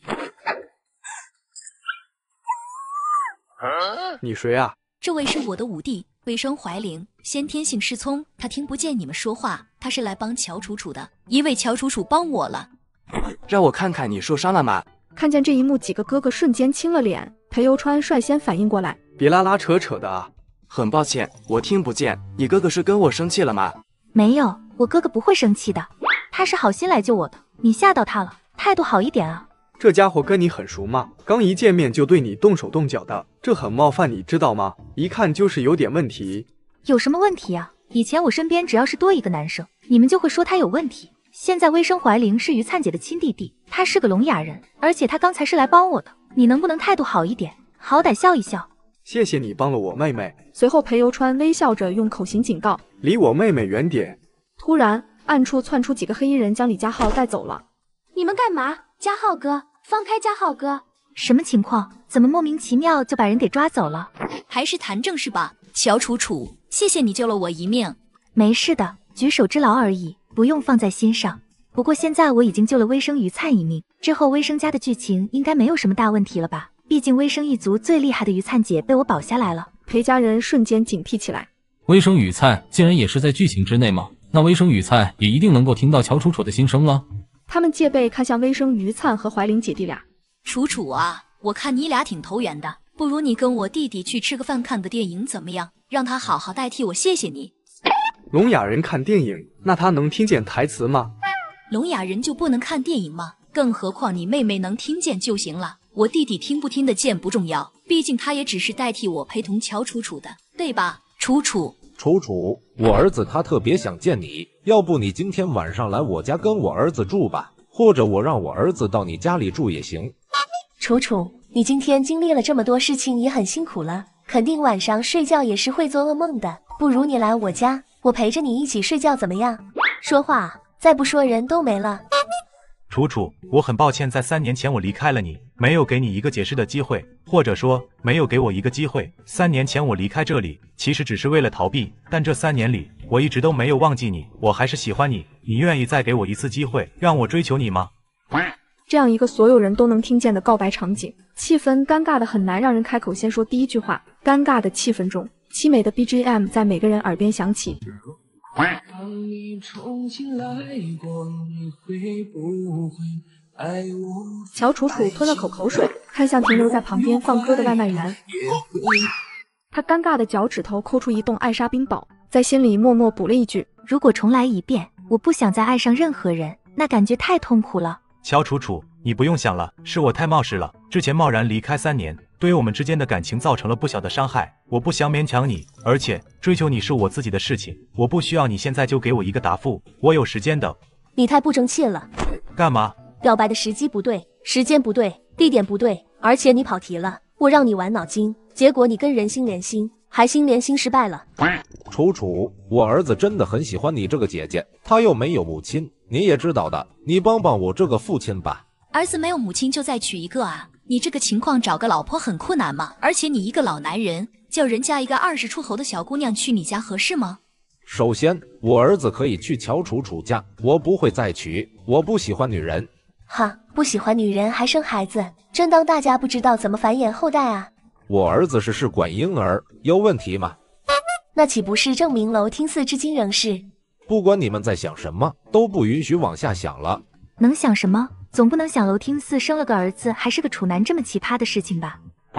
你谁啊？ 这位是我的五弟，魏生怀灵，先天性失聪，他听不见你们说话，他是来帮乔楚楚的，因为乔楚楚帮我了。 让我看看你受伤了吗？ 看见这一幕，几个哥哥瞬间青了脸。裴佑川率先反应过来， 别拉拉扯扯的啊！ 很抱歉，我听不见。你哥哥是跟我生气了吗？ 没有，我哥哥不会生气的，他是好心来救我的，你吓到他了，态度好一点啊。 这家伙跟你很熟吗？刚一见面就对你动手动脚的，这很冒犯，你知道吗？一看就是有点问题。 有什么问题啊？以前我身边只要是多一个男生，你们就会说他有问题。现在微生怀灵是于灿姐的亲弟弟，他是个聋哑人，而且他刚才是来帮我的，你能不能态度好一点，好歹笑一笑？ 谢谢你帮了我妹妹。 随后裴佑川微笑着用口型警告， 离我妹妹远点。 突然暗处窜出几个黑衣人将李佳浩带走了。 你们干嘛？佳浩哥，放开佳浩哥！ 什么情况？怎么莫名其妙就把人给抓走了？ 还是谈正事吧。乔楚楚，谢谢你救了我一命。 没事的，举手之劳而已，不用放在心上。不过现在我已经救了微生于灿一命，之后微生家的剧情应该没有什么大问题了吧？毕竟微生一族最厉害的于灿姐被我保下来了。 裴家人瞬间警惕起来。 微生雨灿竟然也是在剧情之内吗？那微生雨灿也一定能够听到乔楚楚的心声了。 他们戒备看向微生于灿和怀灵姐弟俩。 楚楚啊，我看你俩挺投缘的，不如你跟我弟弟去吃个饭，看个电影怎么样？让他好好代替我谢谢你。 聋哑人看电影，那他能听见台词吗？ 聋哑人就不能看电影吗？更何况你妹妹能听见就行了，我弟弟听不听得见不重要，毕竟他也只是代替我陪同乔楚楚的，对吧？楚楚， 楚楚，我儿子他特别想见你，要不你今天晚上来我家跟我儿子住吧，或者我让我儿子到你家里住也行。 楚楚，你今天经历了这么多事情，也很辛苦了，肯定晚上睡觉也是会做噩梦的，不如你来我家，我陪着你一起睡觉怎么样？说话，再不说人都没了。 楚楚，我很抱歉，在3年前我离开了你，没有给你一个解释的机会，或者说没有给我一个机会。3年前我离开这里，其实只是为了逃避，但这3年里，我一直都没有忘记你，我还是喜欢你。你愿意再给我一次机会，让我追求你吗？ 这样一个所有人都能听见的告白场景，气氛尴尬的很难让人开口先说第一句话。尴尬的气氛中，凄美的 BGM 在每个人耳边响起。 当你重新来过，你会不会爱我？ 乔楚楚吞了口水，看向停留在旁边放歌的外卖员。他尴尬的脚趾头抠出一洞艾莎冰堡，在心里默默补了一句： 如果重来一遍，我不想再爱上任何人，那感觉太痛苦了。 乔楚楚，你不用想了，是我太冒失了，之前贸然离开3年，对于我们之间的感情造成了不小的伤害，我不想勉强你，而且追求你是我自己的事情，我不需要你现在就给我一个答复，我有时间的。 你太不争气了。 干嘛？ 表白的时机不对，时间不对，地点不对，而且你跑题了，我让你玩脑筋，结果你跟人心连心，还心连心失败了。 楚楚，我儿子真的很喜欢你这个姐姐，他又没有母亲，你也知道的，你帮帮我这个父亲吧。 儿子没有母亲就再娶一个啊，你这个情况找个老婆很困难吗？而且你一个老男人，叫人家一个20出头的小姑娘去你家合适吗？ 首先，我儿子可以去乔楚楚家，我不会再娶，我不喜欢女人。 哈，不喜欢女人还生孩子，真当大家不知道怎么繁衍后代啊？ 我儿子是试管婴儿，有问题吗？ 那岂不是证明楼厅4至今仍是？ 不管你们在想什么，都不允许往下想了。 能想什么？总不能想楼厅4生了个儿子还是个处男这么奇葩的事情吧？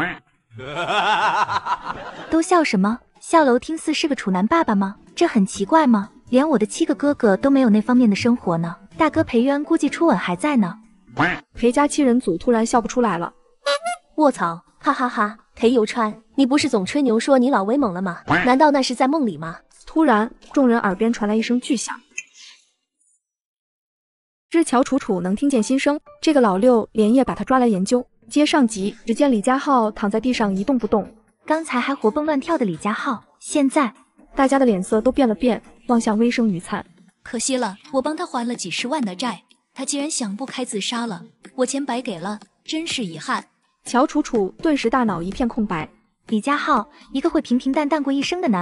都笑什么？笑楼厅4是个处男爸爸吗？这很奇怪吗？连我的7个哥哥都没有那方面的生活呢。大哥裴渊估计初吻还在呢。 裴家7人组突然笑不出来了。 卧槽，哈哈哈！裴游川，你不是总吹牛说你老威猛了吗？难道那是在梦里吗？ 突然，众人耳边传来一声巨响。知乔楚楚能听见心声，这个老六连夜把他抓来研究。接上集，只见李佳浩躺在地上一动不动， 刚才还活蹦乱跳的李佳浩，现在大家的脸色都变了变，望向微生于灿。 可惜了，我帮他还了几10万的债，他竟然想不开自杀了，我钱白给了，真是遗憾。 乔楚楚顿时大脑一片空白。 李佳浩，一个会平平淡淡过一生的男二，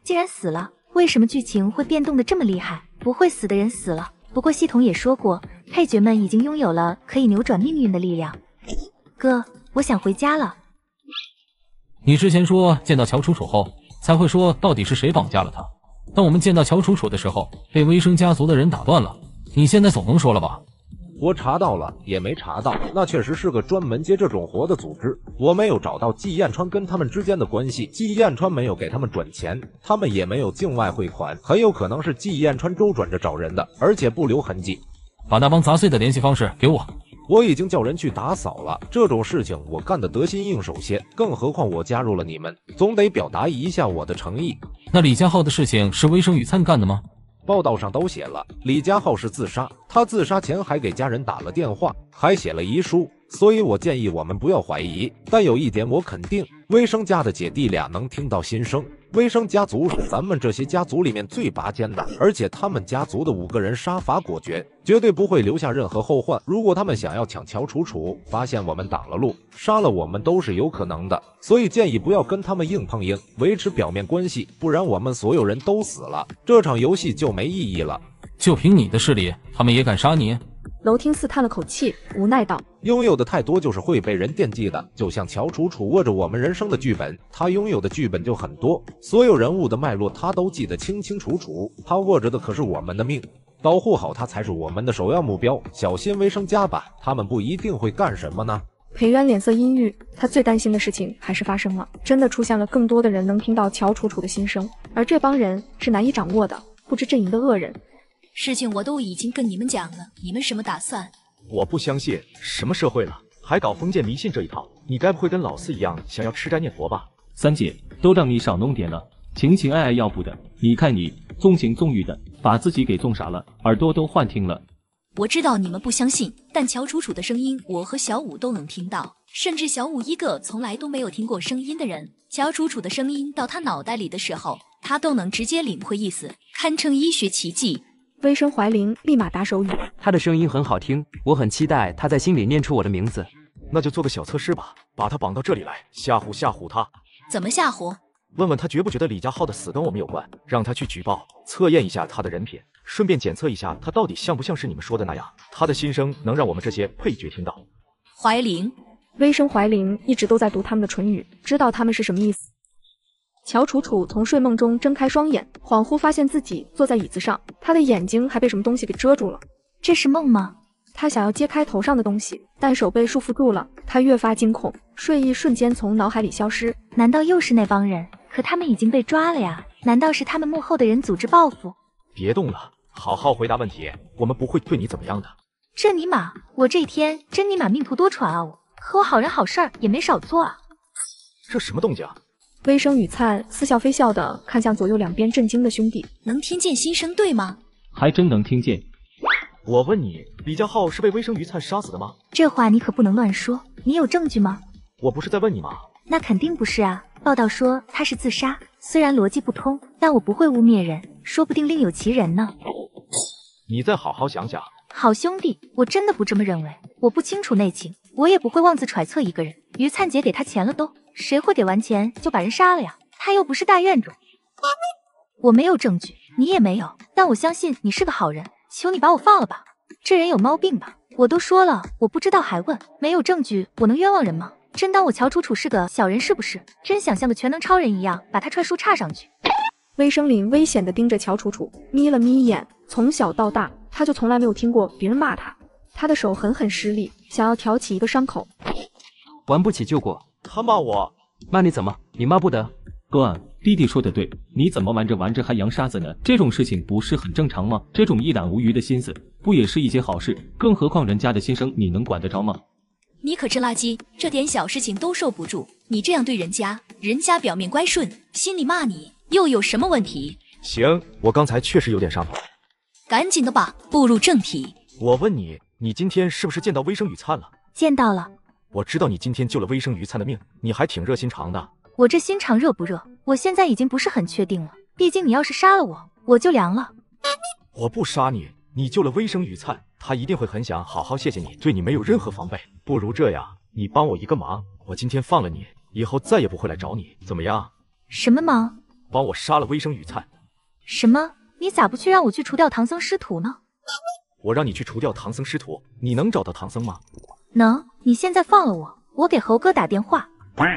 既然死了，为什么剧情会变动的这么厉害？不会死的人死了。不过系统也说过，配角们已经拥有了可以扭转命运的力量。哥，我想回家了。 你之前说见到乔楚楚后才会说到底是谁绑架了他，当我们见到乔楚楚的时候，被微生家族的人打断了。你现在总能说了吧？ 我查到了，也没查到，那确实是个专门接这种活的组织。我没有找到季彦川跟他们之间的关系，季彦川没有给他们转钱，他们也没有境外汇款，很有可能是季彦川周转着找人的，而且不留痕迹。 把那帮杂碎的联系方式给我。 我已经叫人去打扫了，这种事情我干得得心应手些，更何况我加入了你们，总得表达一下我的诚意。 那李家浩的事情是微生宇灿干的吗？ 报道上都写了，李家浩是自杀，他自杀前还给家人打了电话，还写了遗书，所以我建议我们不要怀疑。但有一点我肯定，微生家的姐弟俩能听到心声。微生家族是咱们这些家族里面最拔尖的，而且他们家族的5个人杀伐果决，绝对不会留下任何后患。如果他们想要抢乔楚楚，发现我们挡了路，杀了我们都是有可能的。所以建议不要跟他们硬碰硬，维持表面关系，不然我们所有人都死了，这场游戏就没意义了。 就凭你的势力，他们也敢杀你？ 娄听四叹了口气，无奈道： 拥有的太多就是会被人惦记的，就像乔楚楚握着我们人生的剧本，他拥有的剧本就很多，所有人物的脉络他都记得清清楚楚，他握着的可是我们的命，保护好他才是我们的首要目标。小心微生家吧，他们不一定会干什么呢。 裴渊脸色阴郁，他最担心的事情还是发生了，真的出现了更多的人能听到乔楚楚的心声，而这帮人是难以掌握的，不知阵营的恶人。 事情我都已经跟你们讲了，你们什么打算？ 我不相信，什么社会了，还搞封建迷信这一套？你该不会跟老四一样想要吃斋念佛吧？ 三姐，都让你少弄点了，情情爱爱要不得，你看你纵情纵欲的，把自己给纵傻了，耳朵都幻听了。 我知道你们不相信，但乔楚楚的声音，我和小五都能听到，甚至小五一个从来都没有听过声音的人，乔楚楚的声音到他脑袋里的时候，他都能直接领会意思，堪称医学奇迹。 微生怀灵立马打手语， 他的声音很好听，我很期待他在心里念出我的名字。 那就做个小测试吧，把他绑到这里来，吓唬吓唬他。 怎么吓唬？ 问问他觉不觉得李家浩的死跟我们有关，让他去举报，测验一下他的人品，顺便检测一下他到底像不像是你们说的那样。他的心声能让我们这些配角听到。 怀灵， 微生怀灵一直都在读他们的唇语，知道他们是什么意思。乔楚楚从睡梦中睁开双眼，恍惚发现自己坐在椅子上，她的眼睛还被什么东西给遮住了。 这是梦吗？ 她想要揭开头上的东西，但手被束缚住了，她越发惊恐，睡意瞬间从脑海里消失。 难道又是那帮人？可他们已经被抓了呀？难道是他们幕后的人组织报复？ 别动了，好好回答问题，我们不会对你怎么样的。 这尼玛，我这一天真尼玛命途多舛啊！我和我好人好事儿也没少做啊。 这什么动静？ 微生与灿似笑非笑的看向左右两边震惊的兄弟， 能听见心声对吗？ 还真能听见。 我问你，李家浩是被微生于灿杀死的吗？ 这话你可不能乱说，你有证据吗？ 我不是在问你吗？ 那肯定不是啊，报道说他是自杀，虽然逻辑不通，但我不会污蔑人，说不定另有其人呢。 你再好好想想。 好兄弟，我真的不这么认为，我不清楚内情，我也不会妄自揣测一个人。于灿姐给他钱了都，谁会给完钱就把人杀了呀？他又不是大院主。我没有证据，你也没有，但我相信你是个好人，求你把我放了吧。这人有毛病吧？我都说了，我不知道还问，没有证据，我能冤枉人吗？真当我乔楚楚是个小人是不是？真想像个全能超人一样把他踹树杈上去。 微生林危险地盯着乔楚楚，眯了眯眼。从小到大，他就从来没有听过别人骂他。他的手狠狠施力，想要挑起一个伤口。 玩不起就过。 他骂我， 骂你怎么？你骂不得。 哥啊，弟弟说的对，你怎么玩着玩着还扬沙子呢？这种事情不是很正常吗？这种一览无余的心思，不也是一些好事？更何况人家的心声，你能管得着吗？ 你可是垃圾，这点小事情都受不住，你这样对人家，人家表面乖顺，心里骂你，又有什么问题？ 行，我刚才确实有点上头。 赶紧的吧，步入正题。 我问你，你今天是不是见到微生雨灿了？ 见到了。 我知道你今天救了微生于灿的命，你还挺热心肠的。 我这心肠热不热？我现在已经不是很确定了，毕竟你要是杀了我，我就凉了。 我不杀你，你救了微生于灿，他一定会很想好好谢谢你，对你没有任何防备。不如这样，你帮我一个忙，我今天放了你，以后再也不会来找你，怎么样？ 什么忙？ 帮我杀了微生雨灿。 什么？你咋不去让我去除掉唐僧师徒呢？ 我让你去除掉唐僧师徒，你能找到唐僧吗？ 能。你现在放了我，我给猴哥打电话。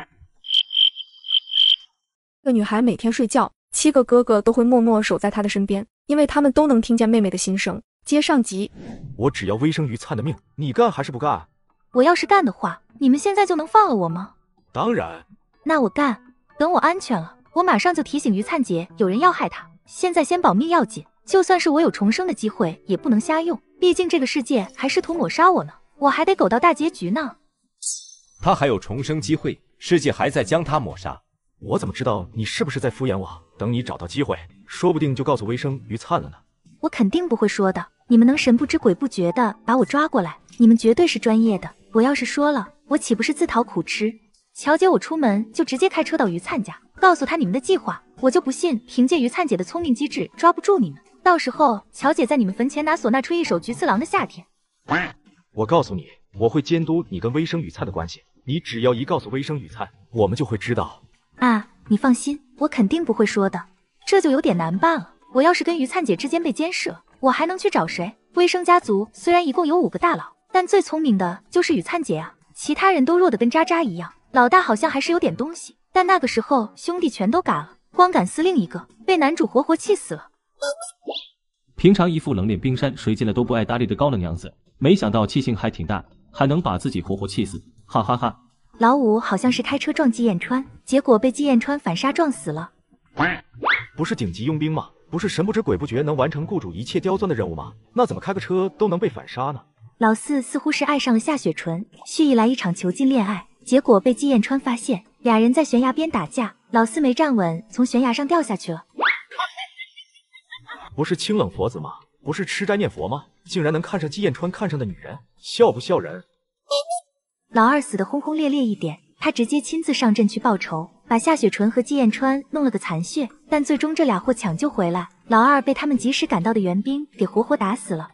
这个女孩每天睡觉，7个哥哥都会默默守在她的身边，因为他们都能听见妹妹的心声。接上集。 我只要微生雨灿的命，你干还是不干？ 我要是干的话，你们现在就能放了我吗？ 当然。 那我干。等我安全了，我马上就提醒于灿姐有人要害她。现在先保命要紧，就算是我有重生的机会，也不能瞎用。毕竟这个世界还试图抹杀我呢，我还得苟到大结局呢。 他还有重生机会，世界还在将他抹杀。 我怎么知道你是不是在敷衍我？等你找到机会，说不定就告诉微生于灿了呢。 我肯定不会说的，你们能神不知鬼不觉的把我抓过来，你们绝对是专业的。我要是说了，我岂不是自讨苦吃？乔姐，我出门就直接开车到于灿家，告诉他你们的计划。我就不信凭借于灿姐的聪明机智抓不住你们，到时候乔姐在你们坟前拿唢呐吹一首《菊次郎的夏天》。 我告诉你，我会监督你跟微生雨灿的关系，你只要一告诉微生雨灿，我们就会知道。 啊，你放心，我肯定不会说的。这就有点难办了，我要是跟于灿姐之间被监视了，我还能去找谁？微生家族虽然一共有5个大佬，但最聪明的就是于灿姐啊，其他人都弱得跟渣渣一样。老大好像还是有点东西，但那个时候兄弟全都嘎了，光杆司令一个，被男主活活气死了。 平常一副冷脸冰山谁见了都不爱搭理的高冷样子，没想到气性还挺大，还能把自己活活气死，哈哈哈。 老五好像是开车撞季彦川，结果被季彦川反杀撞死了。 不是顶级佣兵吗？不是神不知鬼不觉能完成雇主一切刁钻的任务吗？那怎么开个车都能被反杀呢？ 老四似乎是爱上了夏雪纯，蓄意来一场囚禁恋爱，结果被季彦川发现，俩人在悬崖边打架，老四没站稳，从悬崖上掉下去了。 不是清冷佛子吗？不是吃斋念佛吗？竟然能看上季彦川看上的女人，笑不笑人？ 老二死得轰轰烈烈一点，他直接亲自上阵去报仇，把夏雪纯和季彦川弄了个残血，但最终这俩货抢救回来，老二被他们及时赶到的援兵给活活打死了。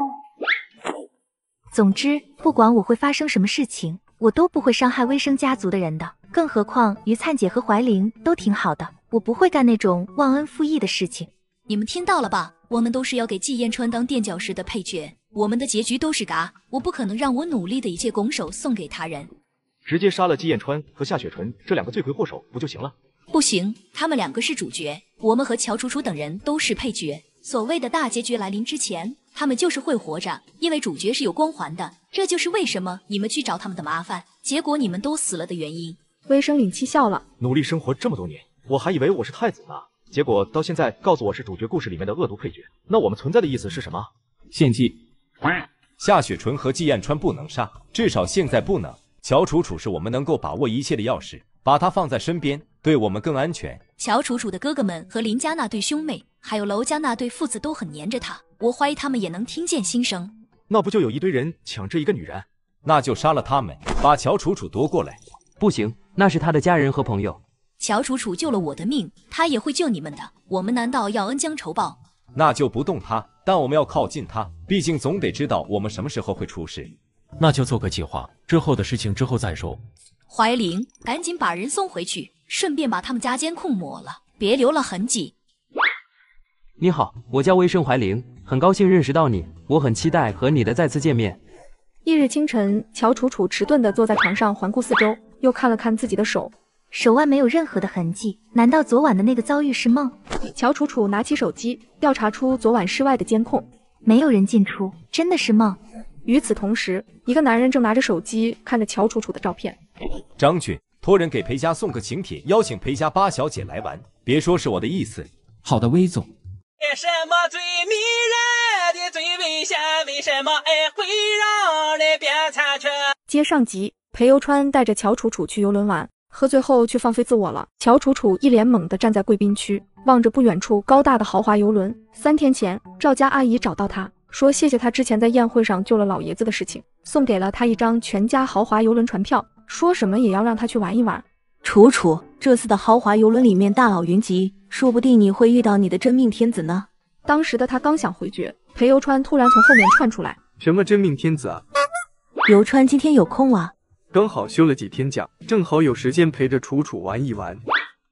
总之，不管我会发生什么事情，我都不会伤害微生家族的人的，更何况于灿姐和怀玲都挺好的，我不会干那种忘恩负义的事情。 你们听到了吧？我们都是要给季彦川当垫脚石的配角，我们的结局都是嘎，我不可能让我努力的一切拱手送给他人。 直接杀了季彦川和夏雪纯这2个罪魁祸首不就行了？ 不行，他们2个是主角，我们和乔楚楚等人都是配角。所谓的大结局来临之前，他们就是会活着，因为主角是有光环的，这就是为什么你们去找他们的麻烦，结果你们都死了的原因。 微生领气笑了， 努力生活这么多年，我还以为我是太子呢，结果到现在告诉我是主角故事里面的恶毒配角，那我们存在的意思是什么？ 献祭。 夏雪纯和季彦川不能杀，至少现在不能。乔楚楚是我们能够把握一切的钥匙，把他放在身边，对我们更安全。 乔楚楚的哥哥们和林家那对兄妹，还有娄家那对父子都很黏着他，我怀疑他们也能听见心声。 那不就有一堆人抢这一个女人？ 那就杀了他们，把乔楚楚夺过来。 不行，那是他的家人和朋友。 乔楚楚救了我的命，他也会救你们的，我们难道要恩将仇报？ 那就不动他，但我们要靠近他，毕竟总得知道我们什么时候会出事。 那就做个计划，之后的事情之后再说。 怀玲，赶紧把人送回去，顺便把他们家监控抹了，别留了痕迹。 你好，我叫微生怀玲，很高兴认识到你，我很期待和你的再次见面。 翌日清晨，乔楚楚迟钝地坐在床上环顾四周，又看了看自己的手， 手腕没有任何的痕迹，难道昨晚的那个遭遇是梦？ 乔楚楚拿起手机，调查出昨晚室外的监控， 没有人进出，真的是梦。 与此同时，一个男人正拿着手机看着乔楚楚的照片。 张俊，托人给裴家送个请帖，邀请裴家八小姐来玩，别说是我的意思。 好的，威总。 什么最迷人的最危险？为什么爱会让人变残缺？ 接上集，裴游川带着乔楚楚去游轮玩，喝醉后却放飞自我了。乔楚楚一脸懵地站在贵宾区，望着不远处高大的豪华游轮。3天前，赵家阿姨找到他，说谢谢他之前在宴会上救了老爷子的事情，送给了他一张全家豪华游轮船票，说什么也要让他去玩一玩。 楚楚，这次的豪华游轮里面大佬云集，说不定你会遇到你的真命天子呢。 当时的他刚想回绝，裴游川突然从后面窜出来， 什么真命天子啊？ 游川今天有空啊？ 刚好休了几天假，正好有时间陪着楚楚玩一玩。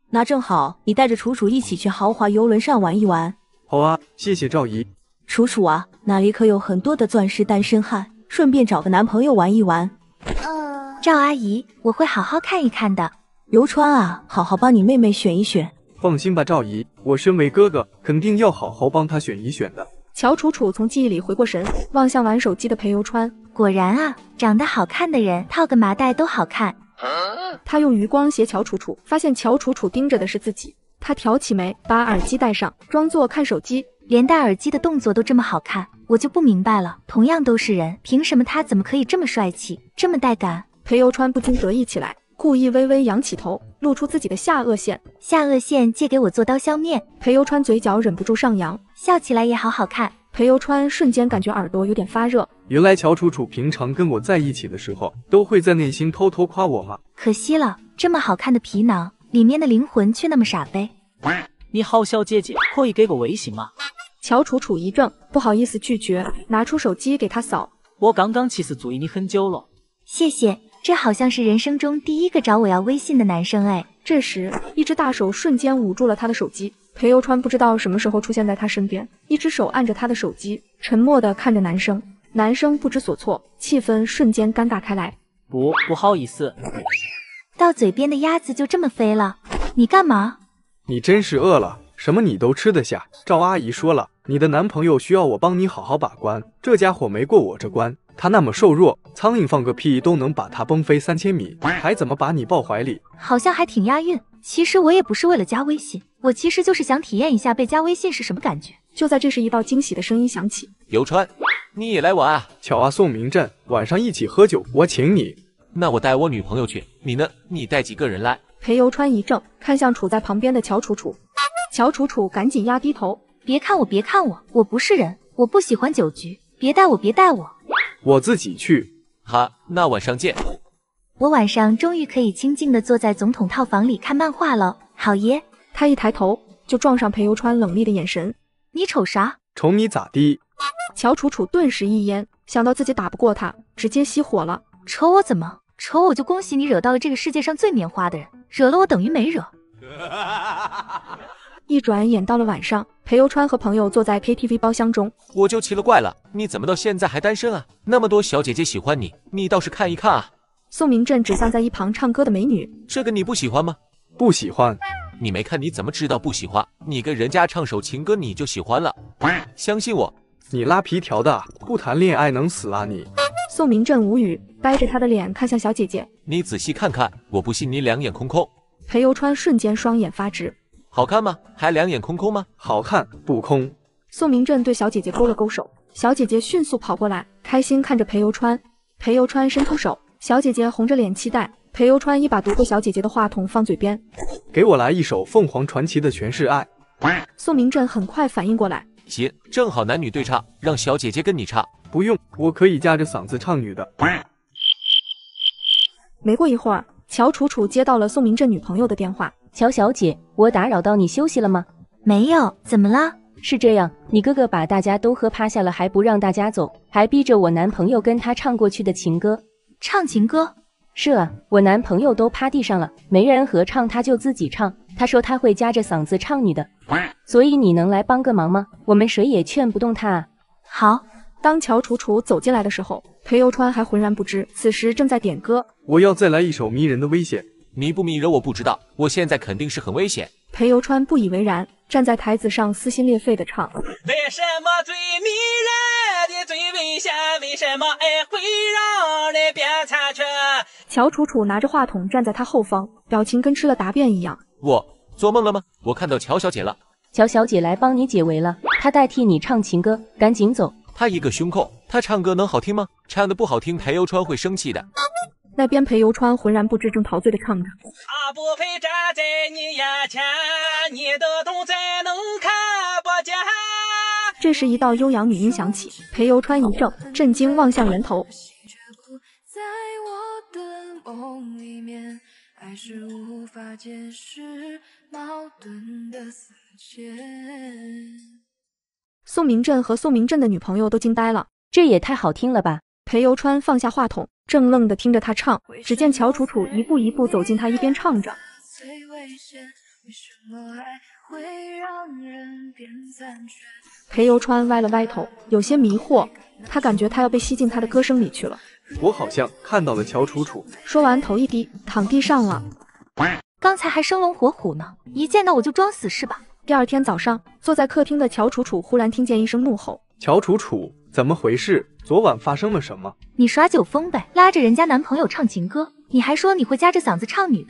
那正好，你带着楚楚一起去豪华游轮上玩一玩。 好啊，谢谢赵姨。 楚楚啊，那里可有很多的钻石单身汉，顺便找个男朋友玩一玩。 赵阿姨，我会好好看一看的。 游川啊，好好帮你妹妹选一选。 放心吧，赵姨，我身为哥哥，肯定要好好帮她选一选的。 乔楚楚从记忆里回过神，望向玩手机的裴游川。 果然啊，长得好看的人套个麻袋都好看。 他用余光斜乔楚楚，发现乔楚楚盯着的是自己。他挑起眉，把耳机戴上，装作看手机。 连戴耳机的动作都这么好看，我就不明白了。同样都是人，凭什么他怎么可以这么帅气，这么带感？ 裴游川不禁得意起来，故意微微扬起头，露出自己的下颚线。 下颚线借给我做刀削面。 裴游川嘴角忍不住上扬， 笑起来也好好看。 裴游川瞬间感觉耳朵有点发热。 原来乔楚楚平常跟我在一起的时候，都会在内心偷偷夸我吗？ 可惜了，这么好看的皮囊，里面的灵魂却那么傻杯。 你好小姐姐，可以给个微信吗？ 乔楚楚一怔，不好意思拒绝，拿出手机给他扫。 我刚刚其实注意你很久了。 谢谢，这好像是人生中第一个找我要微信的男生哎。 这时，一只大手瞬间捂住了他的手机。裴游川不知道什么时候出现在他身边，一只手按着他的手机，沉默地看着男生。男生不知所措，气氛瞬间尴尬开来。 不好意思。 到嘴边的鸭子就这么飞了，你干嘛？ 你真是饿了，什么你都吃得下。赵阿姨说了，你的男朋友需要我帮你好好把关，这家伙没过我这关。他那么瘦弱，苍蝇放个屁都能把他崩飞3000米，还怎么把你抱怀里？ 好像还挺押韵。其实我也不是为了加微信，我其实就是想体验一下被加微信是什么感觉。 就在这时，一道惊喜的声音响起： 游川，你也来玩啊？ 巧啊，宋明镇，晚上一起喝酒，我请你。 那我带我女朋友去，你呢？你带几个人来？ 裴游川一怔，看向处在旁边的乔楚楚。乔楚楚赶紧压低头： 别看我，别看我，我不是人，我不喜欢酒局，别带我，别带我。 我自己去。 好，那晚上见。 我晚上终于可以清静地坐在总统套房里看漫画了，好耶！ 他一抬头就撞上裴游川冷厉的眼神。 你瞅啥？ 瞅你咋地？ 乔楚楚顿时一噎，想到自己打不过他，直接熄火了。 瞅我怎么？瞅我就恭喜你惹到了这个世界上最棉花的人，惹了我等于没惹。 一转眼到了晚上，裴游川和朋友坐在 KTV 包厢中。 我就奇了怪了，你怎么到现在还单身啊？那么多小姐姐喜欢你，你倒是看一看啊！ 宋明镇指向在一旁唱歌的美女：“ 这个你不喜欢吗？”“ 不喜欢。”“ 你没看你怎么知道不喜欢？你跟人家唱首情歌你就喜欢了，相信我。”“ 你拉皮条的，不谈恋爱能死啊你！” 宋明镇无语，掰着他的脸看向小姐姐：“ 你仔细看看，我不信你两眼空空。” 裴游川瞬间双眼发直：“ 好看吗？还两眼空空吗？”“ 好看，不空。” 宋明镇对小姐姐勾了勾手，小姐姐迅速跑过来，开心看着裴游川。裴游川伸出手。小姐姐红着脸期待，裴游川一把夺过小姐姐的话筒放嘴边：“ 给我来一首凤凰传奇的全是爱。” 宋明镇很快反应过来：“ 行，正好男女对唱，让小姐姐跟你唱。”“ 不用，我可以夹着嗓子唱女的。” 没过一会儿，乔楚楚接到了宋明镇女朋友的电话：“ 乔小姐，我打扰到你休息了吗？”“ 没有，怎么了？”“ 是这样，你哥哥把大家都喝趴下了，还不让大家走，还逼着我男朋友跟他唱过去的情歌。”“ 唱情歌？”“ 是啊，我男朋友都趴地上了，没人合唱，他就自己唱。他说他会夹着嗓子唱女的，所以你能来帮个忙吗？我们谁也劝不动他啊。”“ 好。” 当乔楚楚走进来的时候，裴游川还浑然不知，此时正在点歌：“ 我要再来一首迷人的危险。”“ 迷不迷人我不知道，我现在肯定是很危险。” 裴游川不以为然，站在台子上撕心裂肺地唱：“ 为什么最迷人的最危险？为什么爱会让人变残缺？” 乔楚楚拿着话筒站在他后方，表情跟吃了答辩一样。 “我做梦了吗？我看到乔小姐了。”“ 乔小姐来帮你解围了，她代替你唱情歌，赶紧走。”“ 她一个胸控，她唱歌能好听吗？唱的不好听，裴游川会生气的。” 那边裴游川浑然不知，正陶醉地唱着：“ 他不配站在你眼前，你的动作能看不见。” 这时，一道悠扬女音响起，裴游川一怔，震惊望向源头。 在我的梦里面，爱是无法解释矛盾的死结。 宋明镇和宋明镇的女朋友都惊呆了， 这也太好听了吧！ 裴游川放下话筒，怔愣地听着他唱。只见乔楚楚一步一步走近他，一边唱着：“ 最危险， 为什么爱会让人变残缺？ 裴游川歪了歪头，有些迷惑，他感觉他要被吸进他的歌声里去了。 我好像看到了乔楚楚。 说完头一低，躺地上了。 刚才还生龙活虎呢，一见到我就装死是吧？ 第二天早上，坐在客厅的乔楚楚忽然听见一声怒吼：“ 乔楚楚，怎么回事？昨晚发生了什么？” 你耍酒疯呗，拉着人家男朋友唱情歌，你还说你会夹着嗓子唱女的。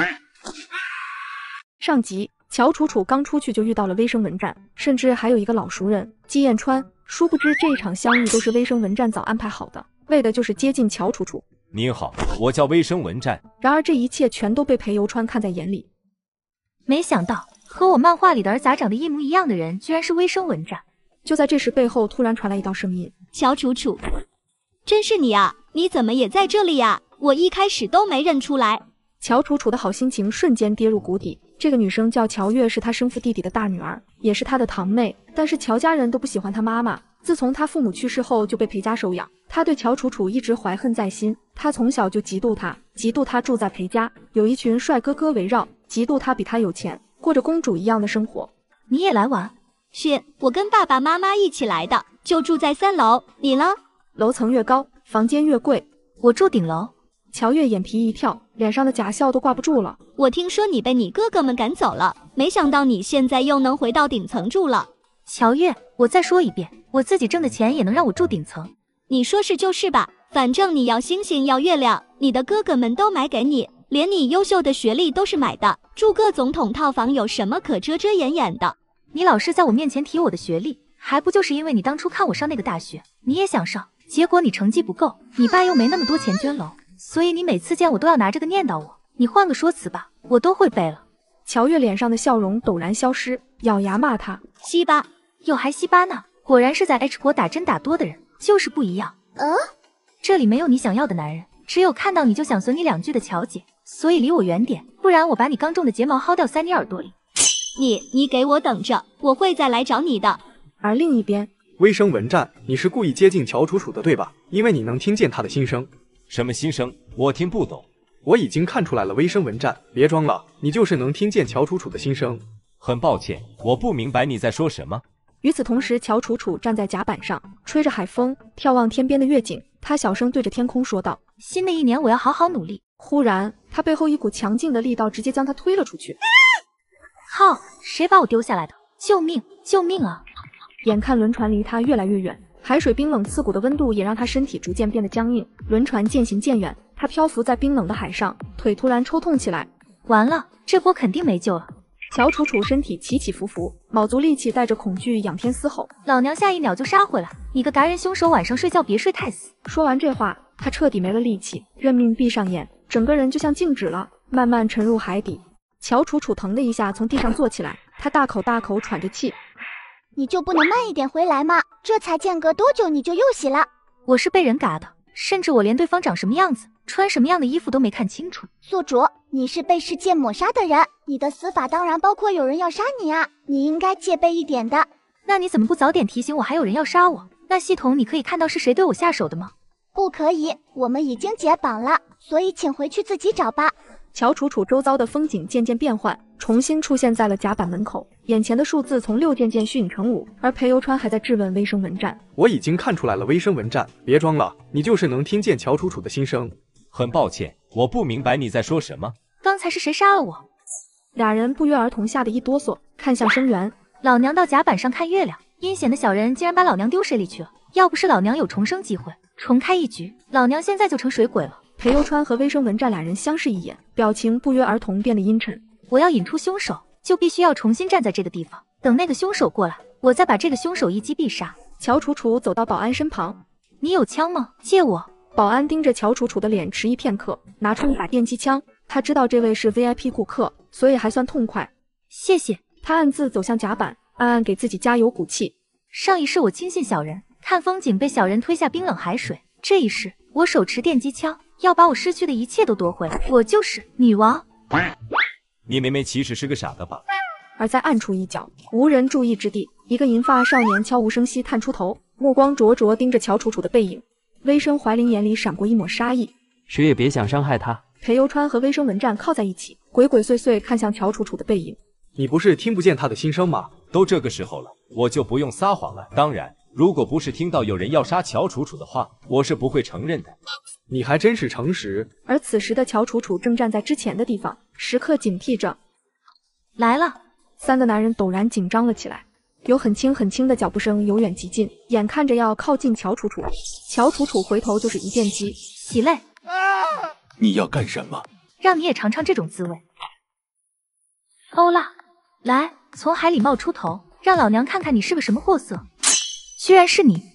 上集，乔楚楚刚出去就遇到了微生文战，甚至还有一个老熟人季彦川。殊不知这一场相遇都是微生文战早安排好的，为的就是接近乔楚楚。 您好，我叫微生文战。 然而这一切全都被裴游川看在眼里。 没想到和我漫画里的儿杂长得一模一样的人，居然是微生文战。 就在这时，背后突然传来一道声音：“ 乔楚楚，真是你啊！你怎么也在这里呀？我一开始都没认出来。” 乔楚楚的好心情瞬间跌入谷底。这个女生叫乔月，是她生父弟弟的大女儿，也是她的堂妹。但是乔家人都不喜欢她妈妈，自从她父母去世后就被裴家收养。她对乔楚楚一直怀恨在心，她从小就嫉妒她，嫉妒她住在裴家，有一群帅哥哥围绕，嫉妒她比她有钱，过着公主一样的生活。 你也来玩？ 是我跟爸爸妈妈一起来的，就住在3楼。你呢？ 楼层越高，房间越贵。 我住顶楼。 乔月眼皮一跳，脸上的假笑都挂不住了。 我听说你被你哥哥们赶走了，没想到你现在又能回到顶层住了。 乔月，我再说一遍，我自己挣的钱也能让我住顶层。 你说是就是吧，反正你要星星要月亮，你的哥哥们都买给你，连你优秀的学历都是买的，住个总统套房有什么可遮遮掩掩的？ 你老是在我面前提我的学历，还不就是因为你当初看我上那个大学，你也想上，结果你成绩不够，你爸又没那么多钱捐楼，所以你每次见我都要拿这个念叨我。你换个说辞吧，我都会背了。 乔月脸上的笑容陡然消失，咬牙骂他西巴，又还西巴呢，果然是在 H 国打针打多的人，就是不一样。这里没有你想要的男人，只有看到你就想损你2句的乔姐，所以离我远点，不然我把你刚种的睫毛薅掉塞你耳朵里。 你给我等着，我会再来找你的。 而另一边， 微生文战，你是故意接近乔楚楚的对吧？因为你能听见她的心声。 什么心声？我听不懂。 我已经看出来了，微生文战，别装了，你就是能听见乔楚楚的心声。 很抱歉，我不明白你在说什么。 与此同时，乔楚楚站在甲板上，吹着海风，眺望天边的月景。她小声对着天空说道：“ 新的一年我要好好努力。” 忽然，她背后一股强劲的力道直接将她推了出去。 靠！谁把我丢下来的？救命！救命啊！ 眼看轮船离她越来越远，海水冰冷刺骨的温度也让她身体逐渐变得僵硬。轮船渐行渐远，她漂浮在冰冷的海上，腿突然抽痛起来。 完了，这波肯定没救了。 乔楚楚身体起起伏伏，卯足力气带着恐惧仰天嘶吼：“ 老娘下一秒就杀回来！你个达人凶手，晚上睡觉别睡太死！” 说完这话，她彻底没了力气，认命闭上眼，整个人就像静止了，慢慢沉入海底。乔楚楚腾的一下从地上坐起来，她大口大口喘着气：“ 你就不能慢一点回来吗？这才间隔多久你就又洗了？” 我是被人嘎的，甚至我连对方长什么样子，穿什么样的衣服都没看清楚。 宿主，你是被世界抹杀的人，你的死法当然包括有人要杀你啊，你应该戒备一点的。 那你怎么不早点提醒我还有人要杀我？那系统你可以看到是谁对我下手的吗？ 不可以，我们已经解绑了，所以请回去自己找吧。 乔楚楚周遭的风景渐渐变换，重新出现在了甲板门口，眼前的数字从6渐渐虚拟成5，而裴游川还在质问微生文战：“ 我已经看出来了，微生文战，别装了，你就是能听见乔楚楚的心声。” 很抱歉，我不明白你在说什么。 刚才是谁杀了我？ 俩人不约而同吓得一哆嗦，看向声源。 老娘到甲板上看月亮，阴险的小人竟然把老娘丢水里去了。要不是老娘有重生机会，重开一局，老娘现在就成水鬼了。 裴游川和微生文战俩人相视一眼，表情不约而同变得阴沉。 我要引出凶手，就必须要重新站在这个地方，等那个凶手过来，我再把这个凶手一击必杀。 乔楚楚走到保安身旁：“ 你有枪吗？借我。” 保安盯着乔楚楚的脸迟疑片刻，拿出一把电击枪。他知道这位是 VIP 顾客，所以还算痛快。 谢谢。 他暗自走向甲板，暗暗给自己加油鼓气。 上一世我轻信小人，看风景被小人推下冰冷海水，这一世我手持电击枪，要把我失去的一切都夺回来，我就是女王。 你妹妹其实是个傻的吧？ 而在暗处一角，无人注意之地，一个银发少年悄无声息探出头，目光灼灼盯着乔楚楚的背影。微生怀灵眼里闪过一抹杀意， 谁也别想伤害他， 裴游川和微生文战靠在一起，鬼鬼祟祟看向乔楚楚的背影。 你不是听不见他的心声吗？ 都这个时候了，我就不用撒谎了。当然，如果不是听到有人要杀乔楚楚的话，我是不会承认的。 你还真是诚实。 而此时的乔楚楚正站在之前的地方，时刻警惕着。 来了 ，3个男人陡然紧张了起来，有很轻很轻的脚步声由远及近，眼看着要靠近乔楚楚。乔楚楚回头就是一电击， 喜泪。 你要干什么？ 让你也尝尝这种滋味。欧啦，来，从海里冒出头，让老娘看看你是个什么货色。居然是你！